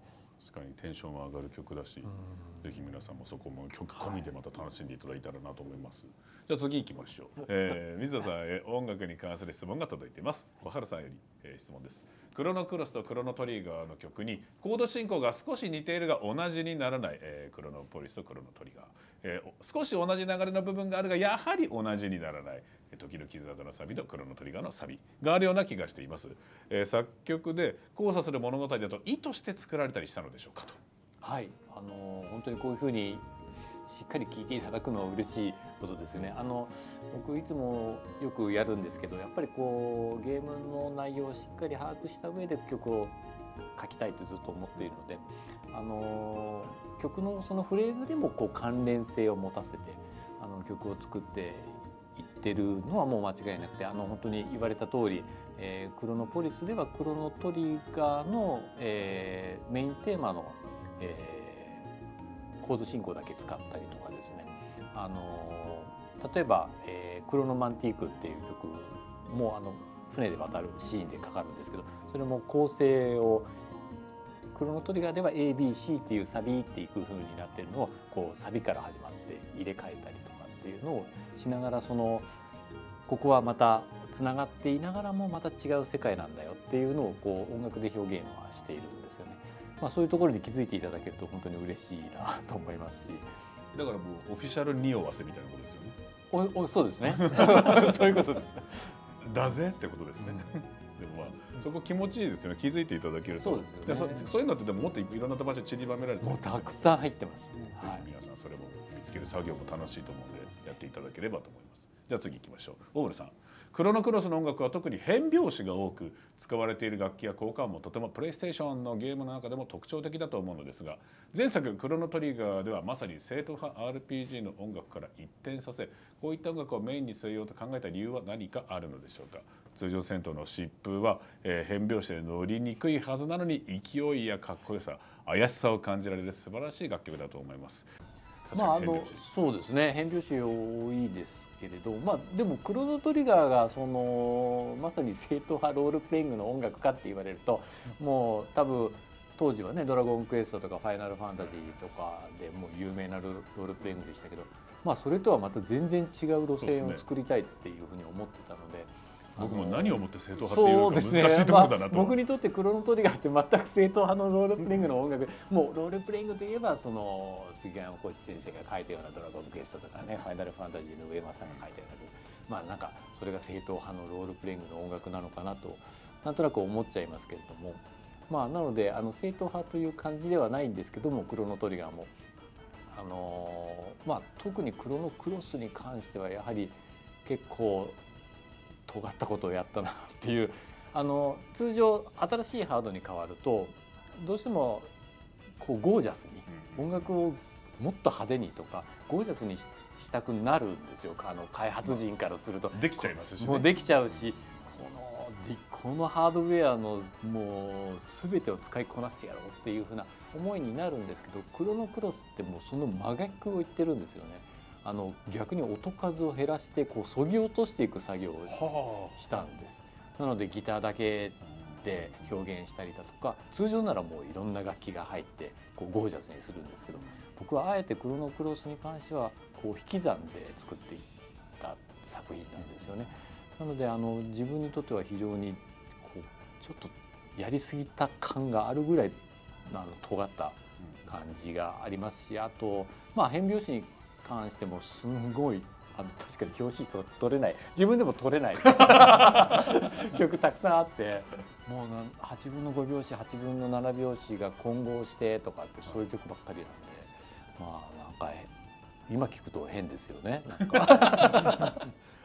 確かにテンションも上がる曲だし、ぜひ皆さんもそこも曲込みでまた楽しんでいただいたらなと思います。じゃあ次行きましょう。えー、水田さんへ音楽に関する質問が届いています。小原さんより、えー、質問です。クロノクロスとクロノトリガーの曲にコード進行が少し似ているが同じにならない、えー、クロノポリスとクロノトリガー、えー、少し同じ流れの部分があるがやはり同じにならない、時の傷跡のサビとクロノトリガーのサビがあるような気がしています。えー、作曲で交差する物語だと意図して作られたりしたのでしょうかと。 はい、あの本当にこういうふうにしっかり聞いていただくのは嬉しいことですよね。あの僕いつもよくやるんですけど、やっぱりこうゲームの内容をしっかり把握した上で曲を書きたいとずっと思っているので、あの曲のそのフレーズでもこう関連性を持たせてあの曲を作っていってるのはもう間違いなくて、あの本当に言われた通り、えー、クロノポリスではクロノトリガーの、えー、メインテーマの、えー、コード進行だけ使ったりとかですね、あの例えば、えー、クロノマンティークっていう曲もあの船で渡るシーンでかかるんですけど、それも構成をクロノトリガーでは エービーシー っていうサビっていく風になってるのをこうサビから始まって入れ替えたりとかっていうのをしながら、そのここはまたつながっていながらもまた違う世界なんだよっていうのをこう音楽で表現はしているんですよね。まあ、そういうところに気づいていただけると本当に嬉しいなと思いますし、 だからもうオフィシャル匂わせみたいなことですよね。 おおそうですねそういうことですだぜってことですね。でもまあそこ気持ちいいですよね。気づいていただけると。 そうですよね。 でそそういうのってでももっといろんな場所に散りばめられてる。 もうたくさん入ってます。 ぜひ皆さんそれも見つける作業も楽しいと思うのでやっていただければと思います。じゃあ次行きましょう。大村さん、クロノクロスの音楽は特に変拍子が多く使われている楽器や効果音もとてもプレイステーションのゲームの中でも特徴的だと思うのですが、前作クロノトリガーではまさに正統派 アールピージー の音楽から一転させ、こういった音楽をメインに据えようと考えた理由は何かあるのでしょうか。通常戦闘の疾風は、えー、変拍子で乗りにくいはずなのに勢いやかっこよさ、怪しさを感じられる素晴らしい楽曲だと思います。 まああのそうですね、変拍子多いですけれど、まあでもクロノトリガーがそのまさに正統派ロールプレイングの音楽かって言われると、もう多分当時はね「ドラゴンクエスト」とか「ファイナルファンタジー」とかでもう有名なロールプレイングでしたけど、まあそれとはまた全然違う路線を作りたいっていうふうに思ってたので。 僕も何をもって正統派っていうのか難しいところだなと、 まあ、僕にとってクロノトリガーって全く正統派のロールプレイングの音楽もうロールプレイングといえばその杉山浩一先生が書いたような「ドラゴンクエスト」とかね「ファイナルファンタジー」の上松さんが書いたような曲、まあなんかそれが正統派のロールプレイングの音楽なのかなとなんとなく思っちゃいますけれども、まあなのであの正統派という感じではないんですけども、クロノトリガーもあのー、まあ特にクロノクロスに関してはやはり結構尖ったことをやったなっていう、あの通常新しいハードに変わるとどうしてもこうゴージャスに音楽をもっと派手にとかゴージャスにしたくなるんですよ。あの開発陣からするとできちゃいますしね。 もうできちゃうし、このこのハードウェアのもう全てを使いこなしてやろうっていうふうな思いになるんですけど、クロノクロスってもうその真逆を言ってるんですよね。あの逆に音数を減らしてこう削ぎ落としていく作業をしたんです。なのでギターだけで表現したりだとか、通常ならもういろんな楽器が入ってこうゴージャスにするんですけど、僕はあえてクロノクロスに関してはこう引き算で作っていった作品なんですよね。なのであの自分にとっては非常にこうちょっとやりすぎた感があるぐらいあの尖った感じがありますし、あとまあ変拍子に関してもすごいあの確かに表紙そう取れない、自分でも取れない曲たくさんあって、もうはちぶんのご拍子はちぶんのなな拍子が混合してとかってそういう曲ばっかりなんで、まあなんか今聞くと変ですよねなんか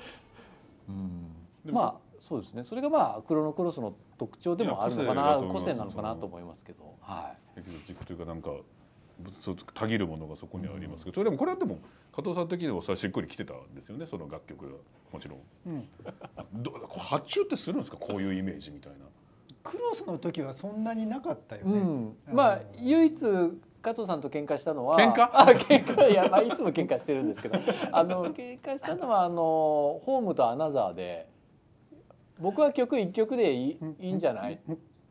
うん、まあそうですね、それがまあクロノクロスの特徴でもあるのかな、個性なのかなと思いますけど、はい。 エキゾチックというかなんかたぎるものがそこにはありますけど、それでもこれはでも加藤さん的にはさしっくりきてたんですよね、その楽曲がもちろん。うん、ど発注ってするんですか、こういうイメージみたいな。 クロスの時はそんなになかったよね。うん、 まあ唯一加藤さんと喧嘩したのは喧嘩あ喧嘩いや、まあ、いつも喧嘩してるんですけどあの喧嘩したのはあのホームとアナザーで、僕は曲いっきょくでいいいいんじゃないっ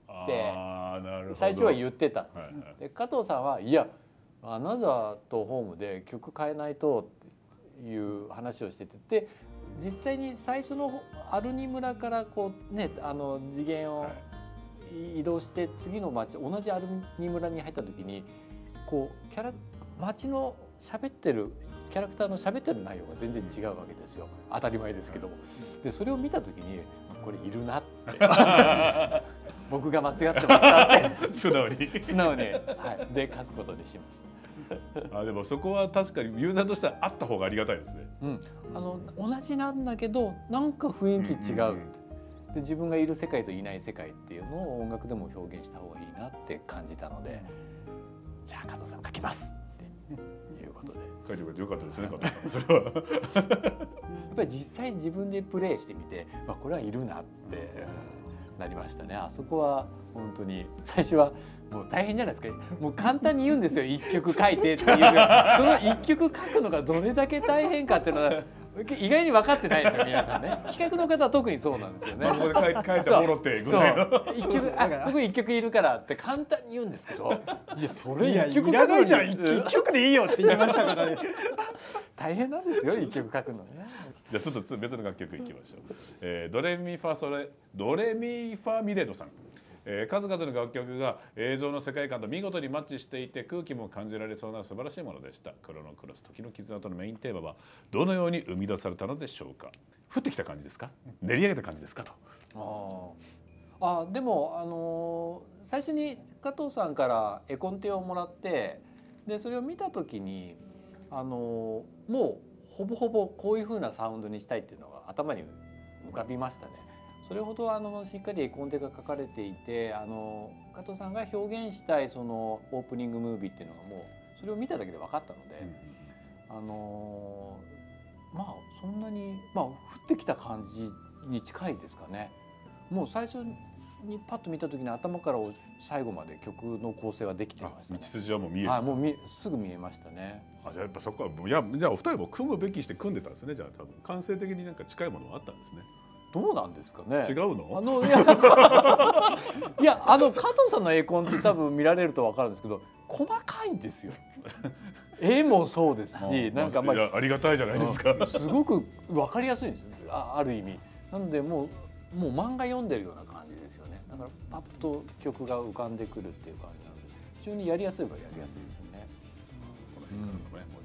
てあーなるほど最初は言ってたんです。 はいはいで加藤さんはいやアナザーとホームで曲変えないとっていう話をしてて、で実際に最初のアルニ村からこうねあの次元を移動して次の町同じアルニ村に入った時にこうキャラ町の喋ってるキャラクターの喋ってる内容が全然違うわけですよ。当たり前ですけども。でそれを見た時にこれいるなって僕が間違ってましたって素直に素直に、はい、で書くことにします。 あでもそこは確かにユーザーとしてはあった方がありがたいですね。 うん、あの同じなんだけどなんか雰囲気違う、うんうんうん、で自分がいる世界といない世界っていうのを音楽でも表現した方がいいなって感じたので、じゃあ加藤さん書きますっていうことで書いてくれてよかったですね加藤さんそれはやっぱり実際自分でプレイしてみて、まあ、これはいるなってなりましたね。あそこは本当に最初はもう大変じゃないですか。もう簡単に言うんですよ一曲書いてっていうその一曲書くのがどれだけ大変かっていうのは意外に分かってないですよ皆さんね。企画の方は特にそうなんですよね。 ここで書い書いたもろってぐらいの一曲あここ一曲いるからって簡単に言うんですけど、いやそれいや一曲いら書くのにないじゃん一曲でいいよって言いましたからね。 大変なんですよ一曲書くのね。 じゃあちょっと別の楽曲いきましょう、えー、ドレミファソレドレミファミレドさん、えー、数々の楽曲が映像の世界観と見事にマッチしていて空気も感じられそうな素晴らしいものでした。クロノクロス時の絆とのメインテーマはどのように生み出されたのでしょうか。降ってきた感じですか、練り上げた感じですかと。 ああでも、あのー、最初に加藤さんから絵コンテをもらってでそれを見た時に、あのー、もうほぼほぼこういう風なサウンドにしたいっていうのが頭に浮かびましたね。それほどあのしっかり絵コンテが書かれていて、あの加藤さんが表現したいそのオープニングムービーっていうのがもうそれを見ただけで分かったので、うん、あのまあそんなにまあ降ってきた感じに近いですかね。もう最初にパッと見た時に頭から最後まで曲の構成はできてましたね。 道筋はもう見える。 はい、もう見すぐ見えましたね。 あ、じゃあやっぱそこはいやじゃあお二人も組むべきして組んでたんですね。じゃあ多分感性的になんか近いものがあったんですね。 どうなんですかね。 違うの？ あのいやいやあの加藤さんの絵コンって多分見られると分かるんですけど細かいんですよ。絵もそうですし、なんかまあありがたいじゃないですか。 すごく分かりやすいんですよ。あ、ある意味。なのでもうもう漫画読んでるような感じですよね。だからパッと曲が浮かんでくるっていう感じなので、非常にやりやすいはやりやすいですよね。 この辺からのね、盛り上がり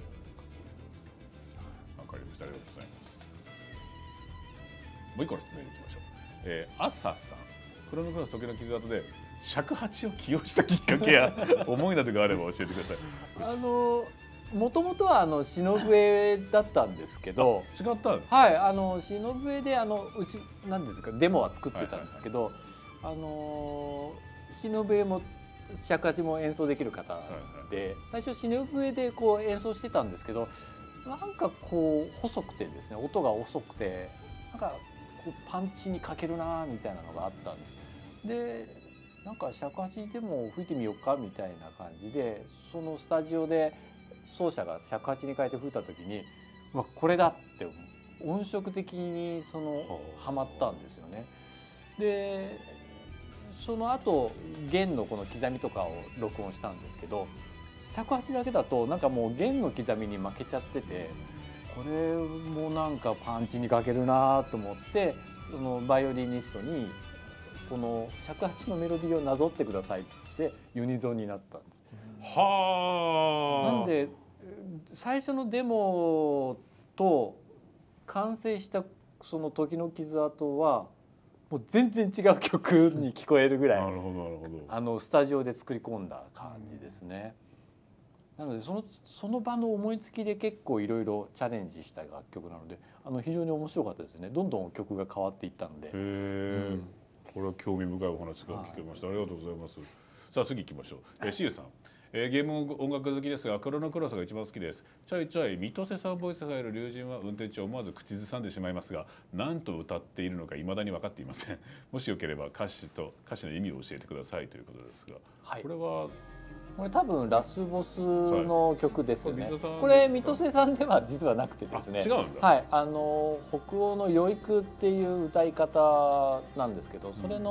わかりました。ありがとうございます。もう一個の質問に行きましょう。えー、朝さん、クロノクロス時の傷跡で尺八を起用したきっかけや思いなどがあれば教えてください。 あのもともとはあの篠笛だったんですけど、 違った。 はい、あの篠笛であのうちなんですかデモは作ってたんですけど、あの篠笛も尺八も演奏できる方で、最初篠笛でこう演奏してたんですけど、なんかこう細くてですね、音が遅くてなんかこうパンチに欠けるなみたいなのがあったんです。で、なんか尺八でも吹いてみようかみたいな感じで、そのスタジオで奏者が尺八に変えて吹いた時に、まあ、これだって音色的にそのハマったんですよね。でその後弦のこの刻みとかを録音したんですけど、尺八だけだとなんかもう弦の刻みに負けちゃってて、これもなんかパンチに欠けるなと思って、そのバイオリニストにこの尺八のメロディーをなぞってくださいってってユニゾンになったんです。はあ。なんで最初のデモと完成したその時の傷跡はもう全然違う曲に聞こえるぐらい、なるほどなるほど、あのスタジオで作り込んだ感じですね。なのでそのその場の思いつきで結構いろいろチャレンジした楽曲なので、あの非常に面白かったですよね。どんどん曲が変わっていったので。へえ、うん、 これは興味深いお話が聞けました。ありがとうございます。さあ次行きましょう。えー、シユさん。えー、ゲーム音楽好きですがクロノクロスが一番好きです。ちょいちょい水戸瀬さんボイスが入る龍神は運転中思わず口ずさんでしまいますが、何と歌っているのか未だに分かっていません。もしよければ歌詞と歌詞の意味を教えてくださいということですが、はい、これはこれ多分ラスボスの曲ですよね。これ水戸瀬さんでは実はなくてですね。 違うんだ。 はい、あの北欧の養育っていう歌い方なんですけど、それの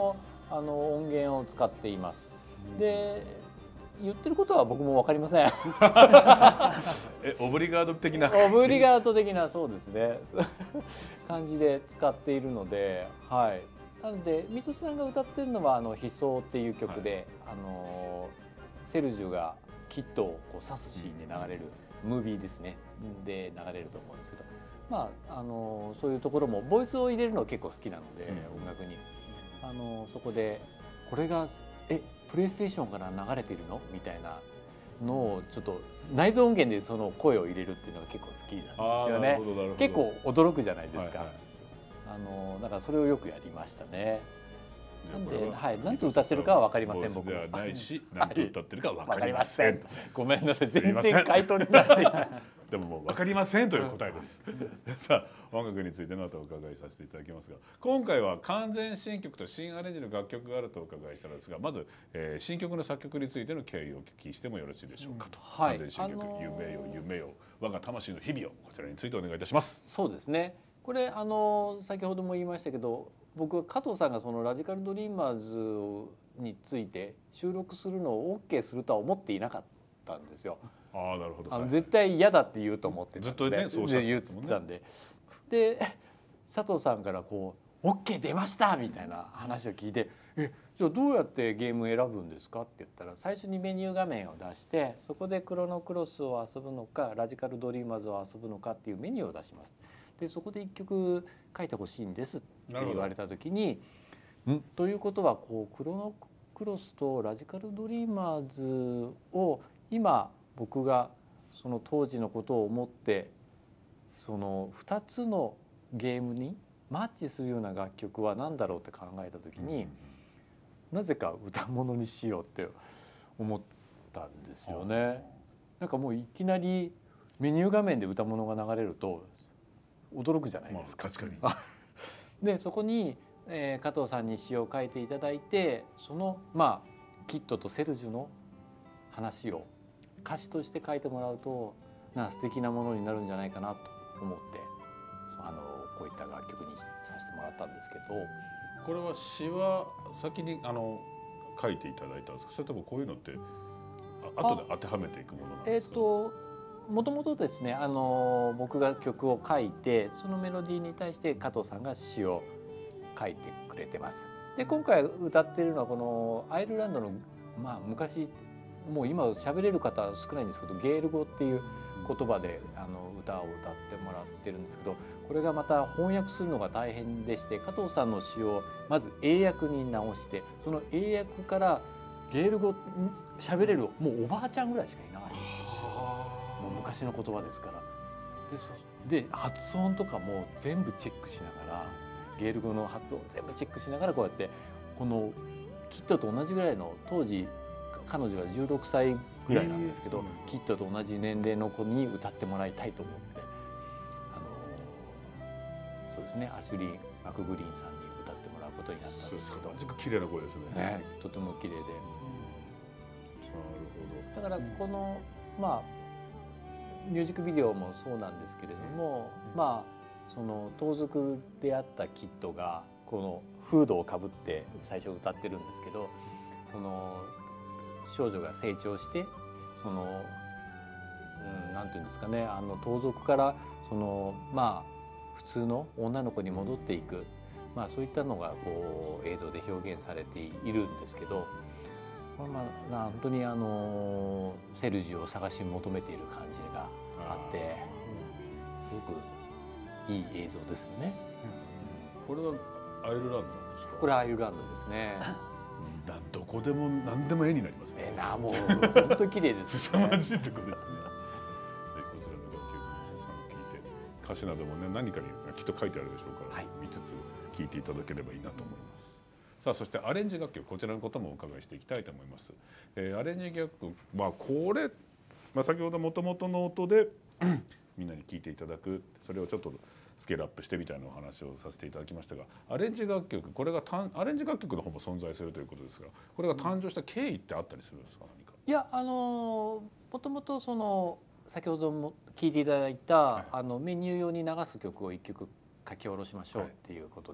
あの音源を使っています。で言ってることは僕も分かりません。 えオブリガード的なオブリガード的なそうですね感じで使っているので、はい。なので水戸さんが歌ってるのはあの悲壮っていう曲で、はい、あのセルジュがキットをこう刺すシーンで流れる、うん、ムービーですね、で流れると思うんですけど、まああのそういうところもボイスを入れるの結構好きなので、うん、音楽にあのそこでこれがえプレイステーションから流れているのみたいなのをちょっと内蔵音源でその声を入れるっていうのが結構好きなんですよね。結構驚くじゃないですか。はいはい、あのだからそれをよくやりましたね。なんで、はい、何と歌ってるかは分かりません。僕ではないし、何と歌ってるか分かりません。 ごめんなさい、全然回答になってない。 でももう分かりませんという答えです。さあ音楽についての後お伺いさせていただきますが、今回は完全新曲と新アレンジの楽曲があるとお伺いしたのですが、まず、えー、新曲の作曲についての経緯をお聞きしてもよろしいでしょうかと。うん、はい、完全新曲、あのー、夢よ夢よ我が魂の日々をこちらについてお願いいたします。 そうですね。これあのー、先ほども言いましたけど、僕は加藤さんがそのラジカルドリーマーズについて収録するのを OK するとは思っていなかったんですよ。 ああなるほど。 あの絶対嫌だって言うと思ってたんで、ずっとねそう言ってたんで、で佐藤さんからこう OK 出ましたみたいな話を聞いて、えじゃあどうやってゲーム選ぶんですかって言ったら、最初にメニュー画面を出して、そこでクロノクロスを遊ぶのかラジカルドリーマーズを遊ぶのかっていうメニューを出します。でそこでいっきょく書いてほしいんですって言われた時に、んということはこうクロノクロスとラジカルドリーマーズを今僕がその当時のことを思ってそのふたつのゲームにマッチするような楽曲は何だろうって考えた時に、なぜか歌物にしようって思ったんですよね。なんかもういきなりメニュー画面で歌物が流れると驚くじゃないですか。 まあ、確かにでそこに、えー、加藤さんに詩を書いていただいて、そのまあキットとセルジュの話を歌詞として書いてもらうとな素敵なものになるんじゃないかなと思ってあのこういった楽曲にさせてもらったんですけど。 これは詩は先にあの書いていただいたんですか、それともこういうのってあ後で当てはめていくものなんですか。 えーともともとですね、あの僕が曲を書いて、そのメロディーに対して加藤さんが詩を書いてくれてます。で今回歌っているのはこのアイルランドの、まあ、昔もう今喋れる方は少ないんですけど、ゲール語っていう言葉であの歌を歌ってもらってるんですけど、これがまた翻訳するのが大変でして、加藤さんの詩をまず英訳に直して、その英訳からゲール語喋れるもうおばあちゃんぐらいしかいないんですよ。もう昔の言葉ですから。で, で発音とかも全部チェックしながら、ゲール語の発音全部チェックしながら、こうやってこのキットと同じぐらいの、当時彼女はじゅうろくさいぐらいなんですけど、えー、キットと同じ年齢の子に歌ってもらいたいと思って、あのそうですね、アシュリー・マクグリーンさんに歌ってもらうことになったんですけど、 すごく綺麗な声ですね。 ね、とても綺麗で、うん、なるほど。だからこの、まあミュージックビデオもそうなんですけれども、うん、まあその盗賊であったキッドがこのフードをかぶって最初歌ってるんですけど、その少女が成長して、その、うん、なんていうんですかね、あの盗賊からそのまあ普通の女の子に戻っていく、まあそういったのがこう映像で表現されているんですけど、まあ、本当にあのセルジュを探し求めている感じがあって、すごくいい映像ですよね。 これはアイルランドなんですか。 これはアイルランドですね。 どこでも何でも絵になりますね。 えー、なもう本当に綺麗ですね。 凄まじいところですね。こちらの楽曲を聞いて、歌詞などもね何かにきっと書いてあるでしょうから、はい、見つつ聞いていただければいいなと思います。さあそしてアレンジ楽曲、こちらのこともお伺いしていきたいと思います。えー、アレンジ楽曲、まあこれ、まあ、先ほどもともとの音でみんなに聴いていただく、それをちょっとスケールアップしてみたいなお話をさせていただきましたが、アレンジ楽曲、これがアレンジ楽曲の方も存在するということですが、これが誕生した経緯ってあったりするんですか。何か。 いや、あのもともとその先ほども聴いていただいた、はい、あのメニュー用に流す曲をいっきょく書き下ろしましょうっていうことで、はい、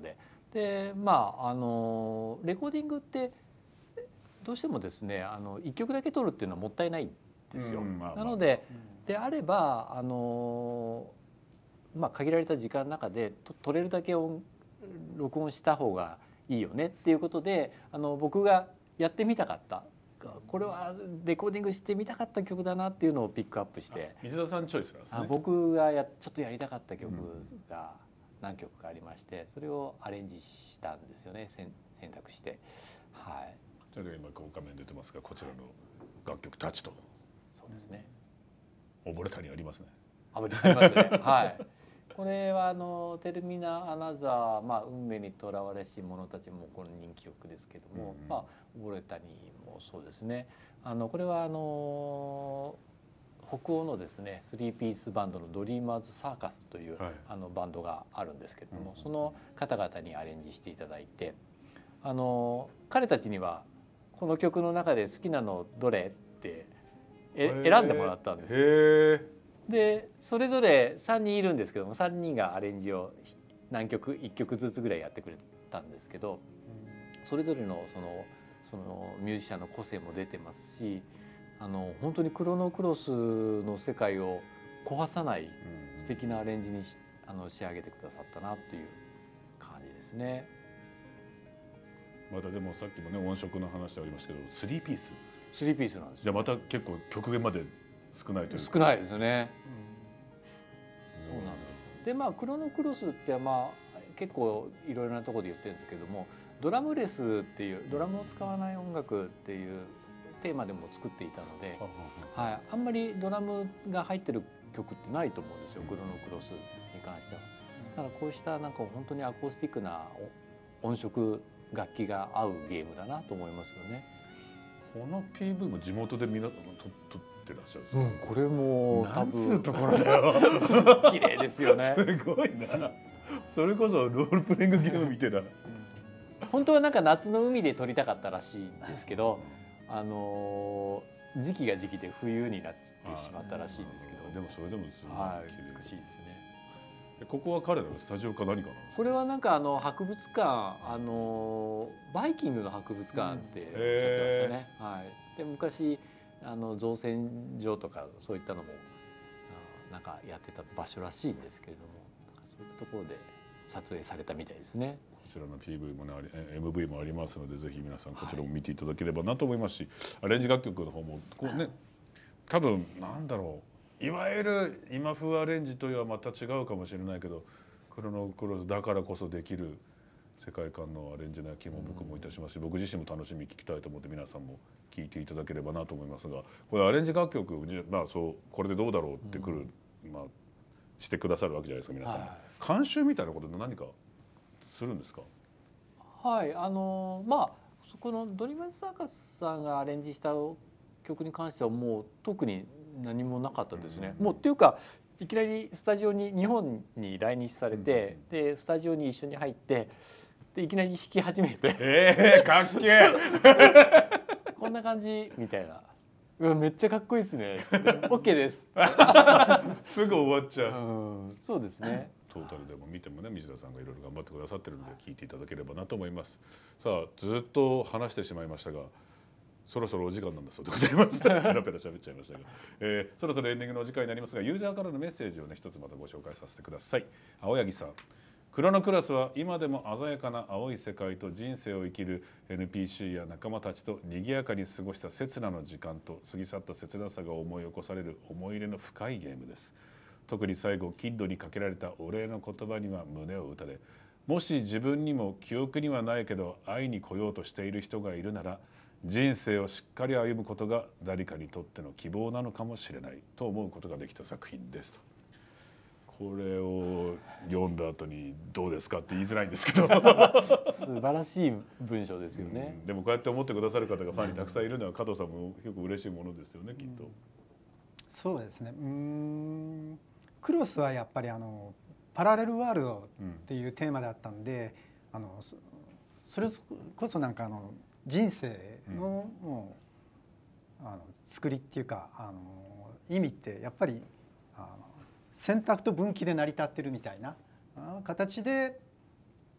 でまああのレコーディングってどうしてもですねあのいっきょくだけ撮るっていうのはもったいないんですよ。 うんまあまあなので、であればあの、まあ、限られた時間の中でと撮れるだけ音録音した方がいいよねっていうことであの僕がやってみたかったこれはレコーディングしてみたかった曲だなっていうのをピックアップして水田さんチョイスなんですね。 あ僕がやちょっとやりたかった曲が何曲かありましてそれをアレンジしたんですよね選選択して。はい、 それで今こう画面出てますがこちらの楽曲たちとそうですね。 溺れたにありますね。 ありますね。はい。これはあのテルミナ・アナザー、まあ運命にとらわれし者たちもこの人気曲ですけども、 うん、 まあ溺れたにもそうですね。あのこれはあの北欧のですねスリーピースバンドのドリーマーズ・サーカスという、はい、あのバンドがあるんですけれども、うん、その方々にアレンジしていただいて、あの彼たちにはこの曲の中で好きなのどれってえ選んでもらったんです。 へーでそれぞれさんにんいるんですけどもさんにんがアレンジを何曲いっきょくずつぐらいやってくれたんですけどそれぞれのそのそのミュージシャンの個性も出てますしあの本当にクロノクロスの世界を壊さない素敵なアレンジにあの仕上げてくださったなという感じですね。 またでもさっきもね音色の話ありましたけどスリーピーススリーピースなんですよ。 じゃあまた結構極限まで少ないという少ないですよね。うん、そうなんですよ。でまあクロノクロスってまあ結構いろいろなところで言ってるんですけどもドラムレスっていうドラムを使わない音楽っていうテーマでも作っていたので、はい、あんまりドラムが入ってる曲ってないと思うんですよ、クロノクロスに関しては。だからこうしたなんか本当にアコースティックな音色楽器が合うゲームだなと思いますよね。 この ピーブイ も地元でみんなと撮ってらっしゃるんですか。 うん、これも多分なんつうところだよ綺麗ですよね。 すごいな。それこそロールプレイングゲームみたいな。 本当はなんか夏の海で撮りたかったらしいんですけど、あのー、時期が時期で冬になってしまったらしいんですけど、 でもそれでもすごい、 はい、美しいですね。 ここは彼らのスタジオか何かなんですか。 これはなんかあの博物館、あのバイキングの博物館っておっしゃってましたね。はい。で昔あの造船所とかそういったのもなんかやってた場所らしいんですけれども、そういったところで撮影されたみたいですね。 こちらの ピーブイ もね、エムブイ もありますので、ぜひ皆さんこちらも見ていただければなと思いますし、アレンジ楽曲の方もこうね、多分なんだろう、いわゆる今風アレンジというはまた違うかもしれないけど、クロノクロスだからこそできる世界観のアレンジな気も僕もいたしますし、僕自身も楽しみに聞きたいと思って皆さんも聞いていただければなと思いますが、これアレンジ楽曲、まあそうこれでどうだろうってくる、まあしてくださるわけじゃないですか皆さん。はい、監修みたいなことで何かするんですか。 はい、あのまあそこのドリームズサーカスさんがアレンジした曲に関してはもう特に何もなかったですね。うん、もうっていうかいきなりスタジオに日本に来日されて、うん、でスタジオに一緒に入ってでいきなり弾き始めて、 えー、かっけえこんな感じみたいな。うわめっちゃかっこいいですね。オッケーです。 すぐ終わっちゃう。 うん、そうですね。 トータルでも見てもね、水田さんがいろいろ頑張ってくださってるので聞いていただければなと思います。さあずっと話してしまいましたが、そろそろお時間なんだそうでございます。ペラペラ喋っちゃいましたが、えー、そろそろエンディングのお時間になりますが、ユーザーからのメッセージをね一つまたご紹介させてください。青柳さん。クロノクロスは今でも鮮やかな青い世界と人生を生きる エヌピーシー や仲間たちと賑やかに過ごした刹那の時間と過ぎ去った切なさが思い起こされる思い入れの深いゲームです。特に最後キッドにかけられたお礼の言葉には胸を打たれ、もし自分にも記憶にはないけど会いに来ようとしている人がいるなら、人生をしっかり歩むことが誰かにとっての希望なのかもしれないと思うことができた作品ですと。これを読んだ後にどうですかって言いづらいんですけど素晴らしい文章ですよね、 うん、でもこうやって思ってくださる方がファンにたくさんいるのは加藤さんも結構嬉しいものですよね、きっと。うん、 そうですね。うーん、クロスはやっぱりあのパラレルワールドっていうテーマだったんで、うん、あのそれこそなんかあの人生の、うん、もうあの作りっていうかあの意味ってやっぱりあの選択と分岐で成り立ってるみたいな形であの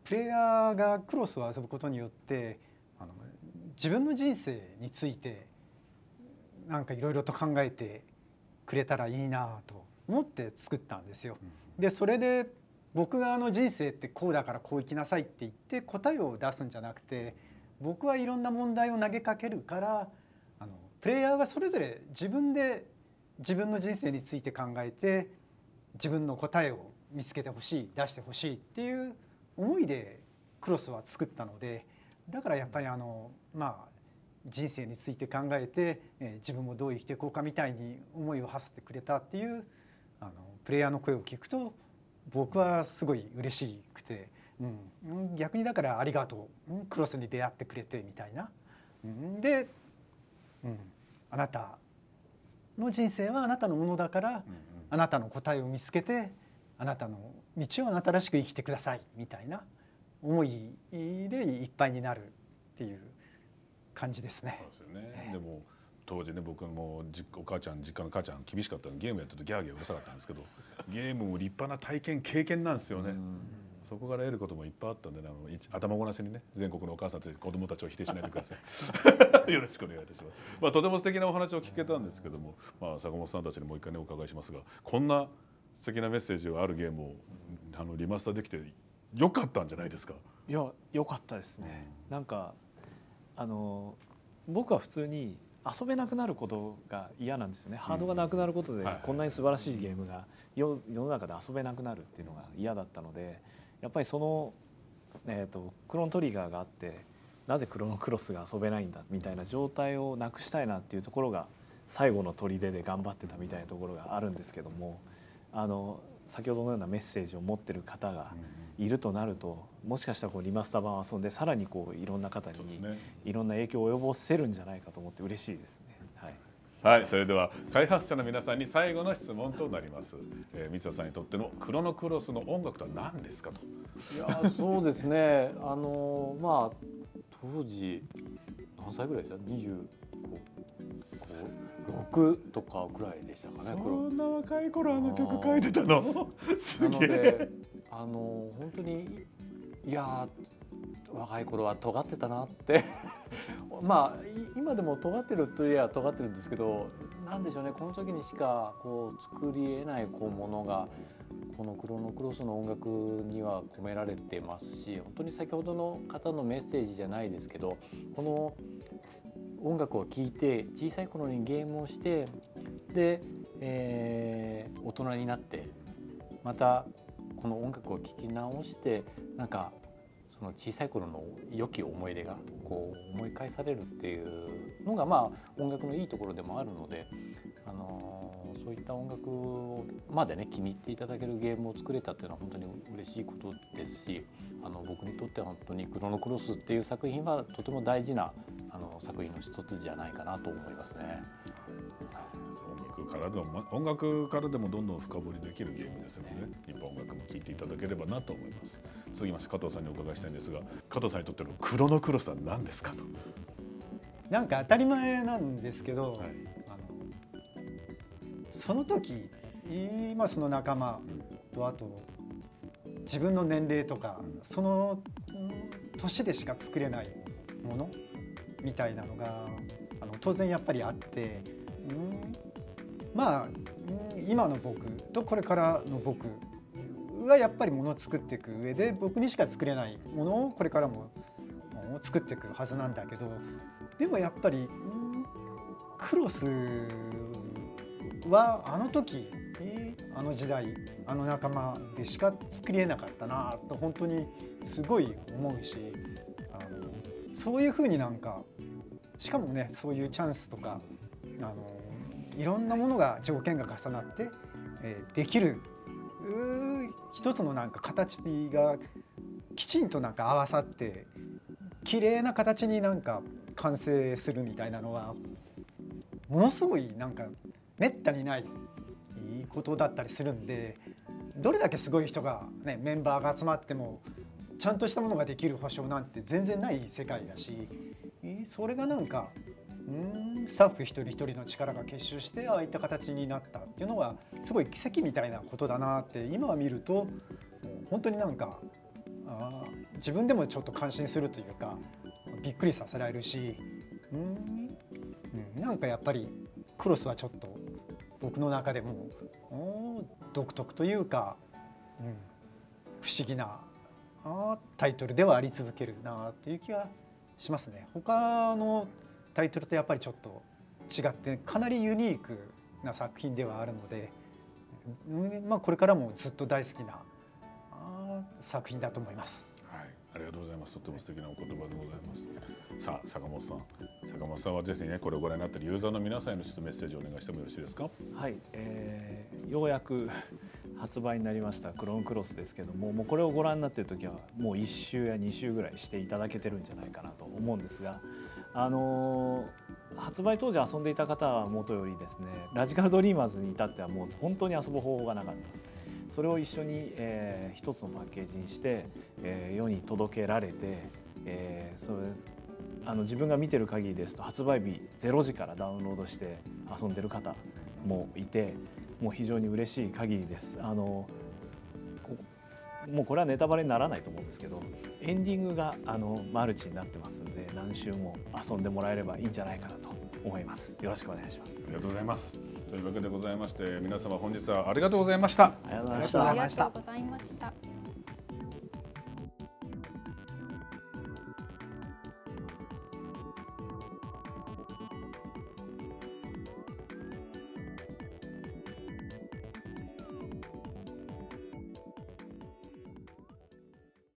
プレイヤーがクロスを遊ぶことによってあの自分の人生についてなんかいろいろと考えてくれたらいいなと思って作ったんですよ。でそれで僕があの人生ってこうだからこう生きなさいって言って答えを出すんじゃなくて、僕はいろんな問題を投げかけるから、あのプレイヤーはそれぞれ自分で自分の人生について考えて自分の答えを見つけてほしい、出してほしいっていう思いでクロスは作ったので、だからやっぱりあのまあ人生について考えて、えー、自分もどう生きていこうかみたいに思いを馳せてくれたっていうあのプレイヤーの声を聞くと僕はすごい嬉しくて、うん、逆にだからありがとう、うん、クロスに出会ってくれてみたいな、うん、で、うん、あなたの人生はあなたのものだから、うんうん、あなたの答えを見つけてあなたの道をあなたらしく生きてくださいみたいな思いでいっぱいになるっていう感じですね。 そうですよね。でも当時ね、僕も実お母ちゃん実家の母ちゃん厳しかったのでゲームやってるとギャーギャーうるさかったんですけど、ゲームも立派な体験経験なんですよね。そこから得ることもいっぱいあったんで、ね、あの頭ごなしにね、全国のお母さんと子供たちを否定しないでください。よろしくお願いいたします。まあ、とても素敵なお話を聞けたんですけども、まあ、坂本さんたちにもう一回ねお伺いしますが、こんな素敵なメッセージがあるゲームをあのリマスターできてよかったんじゃないですか。 いや、良かったですね。なんかあの僕は普通に遊べなくなることが嫌なんですよね。ハードがなくなることでこんなに素晴らしいゲームが世の中で遊べなくなるっていうのが嫌だったので、やっぱりその、えーと、クロノトリガーがあってなぜクロノクロスが遊べないんだみたいな状態をなくしたいなっていうところが最後の砦で頑張ってたみたいなところがあるんですけども、あの先ほどのようなメッセージを持ってる方がいるとなると、もしかしたらこうリマスター版を遊んでさらにこういろんな方にいろんな影響を及ぼせるんじゃないかと思って嬉しいですね。 はい、はい、それでは開発者の皆さんに最後の質問となります。えー、三田さんにとってのクロノクロスの音楽とは何ですかと。 いやそうですね。あのまあ当時何歳ぐらいでした？にじゅうろくとかぐらいでしたかね。 そんな若い頃あの曲書いてたの？すげえ。 あの本当にいや若い頃は尖ってたなってまあ今でも尖ってるといえば尖ってるんですけど、なんでしょうね、この時にしかこう作り得ないこうものがこのクロノクロスの音楽には込められてますし、本当に先ほどの方のメッセージじゃないですけど、この音楽を聴いて小さい頃にゲームをしてで、えー、大人になってまたこの音楽を聴き直してなんかその小さい頃の良き思い出がこう思い返されるっていうのがまあ音楽のいいところでもあるので、あのー、そういった音楽をまでね気に入っていただけるゲームを作れたっていうのは本当に嬉しいことですし、あの僕にとっては本当にクロノクロスっていう作品はとても大事なあの作品の一つじゃないかなと思いますね。 音楽からでも音楽からでもどんどん深掘りできるゲームですので、ね、いっぱい音楽も聴いていただければなと思います。続きまして加藤さんにお伺いしたいんですが、加藤さんにとってのクロノクロスとは何ですかと。 なんか当たり前なんですけど、はい、あのその時今その仲間とあと自分の年齢とかその年でしか作れないものみたいなのがあの当然やっぱりあって、うん、まあ今の僕とこれからの僕はやっぱりものを作っていく上で僕にしか作れないものをこれからも作っていくはずなんだけど、でもやっぱり、うん、クロスはあの時あの時代あの仲間でしか作りえなかったなと本当にすごい思うし、あのそういうふうになんかしかもねそういうチャンスとかあのいろんなものが条件が重なって、えー、できる一つのなんか形がきちんとなんか合わさって綺麗な形になんか完成するみたいなのはものすごいなんかめったにないことだったりするんで、どれだけすごい人が、ね、メンバーが集まってもちゃんとしたものができる保証なんて全然ない世界だし、それがなんかうんスタッフ一人一人の力が結集してああいった形になったっていうのはすごい奇跡みたいなことだなって今見ると本当になんかあ自分でもちょっと感心するというかびっくりさせられるし、うん、うん、なんかやっぱりクロスはちょっと僕の中でも独特というか、うん、不思議なあタイトルではあり続けるなという気がしますね。他のタイトルとやっぱりちょっと違ってかなりユニークな作品ではあるので、うん、まあ、これからもずっと大好きなあ作品だと思います。 はい、ありがとうございます。とても素敵なお言葉でございます。さあ、坂本さん、坂本さんはぜひね、これをご覧になっているユーザーの皆さんへのちょっとメッセージをお願いしてもよろしいですか。 はい、えー、ようやく発売になりましたクローンクロスですけども、もうこれをご覧になっている時はもういっ週やに週ぐらいしていただけてるんじゃないかなと思うんですが、あのー、発売当時遊んでいた方はもとよりですね、ラジカルドリーマーズに至ってはもう本当に遊ぶ方法がなかった。それを一緒に、えー、一つのパッケージにして、えー、世に届けられて、えー、それあの自分が見てる限りですと発売日ゼロじからダウンロードして遊んでる方もいて、もう非常に嬉しい限りです。あのこもうこれはネタバレにならないと思うんですけど、エンディングがあのマルチになってますんで、何週も遊んでもらえればいいんじゃないかなと思います。よろしくお願いします。 ありがとうございます。というわけでございまして、皆様本日はありがとうございました。 ありがとうございました。 ありがとうございました。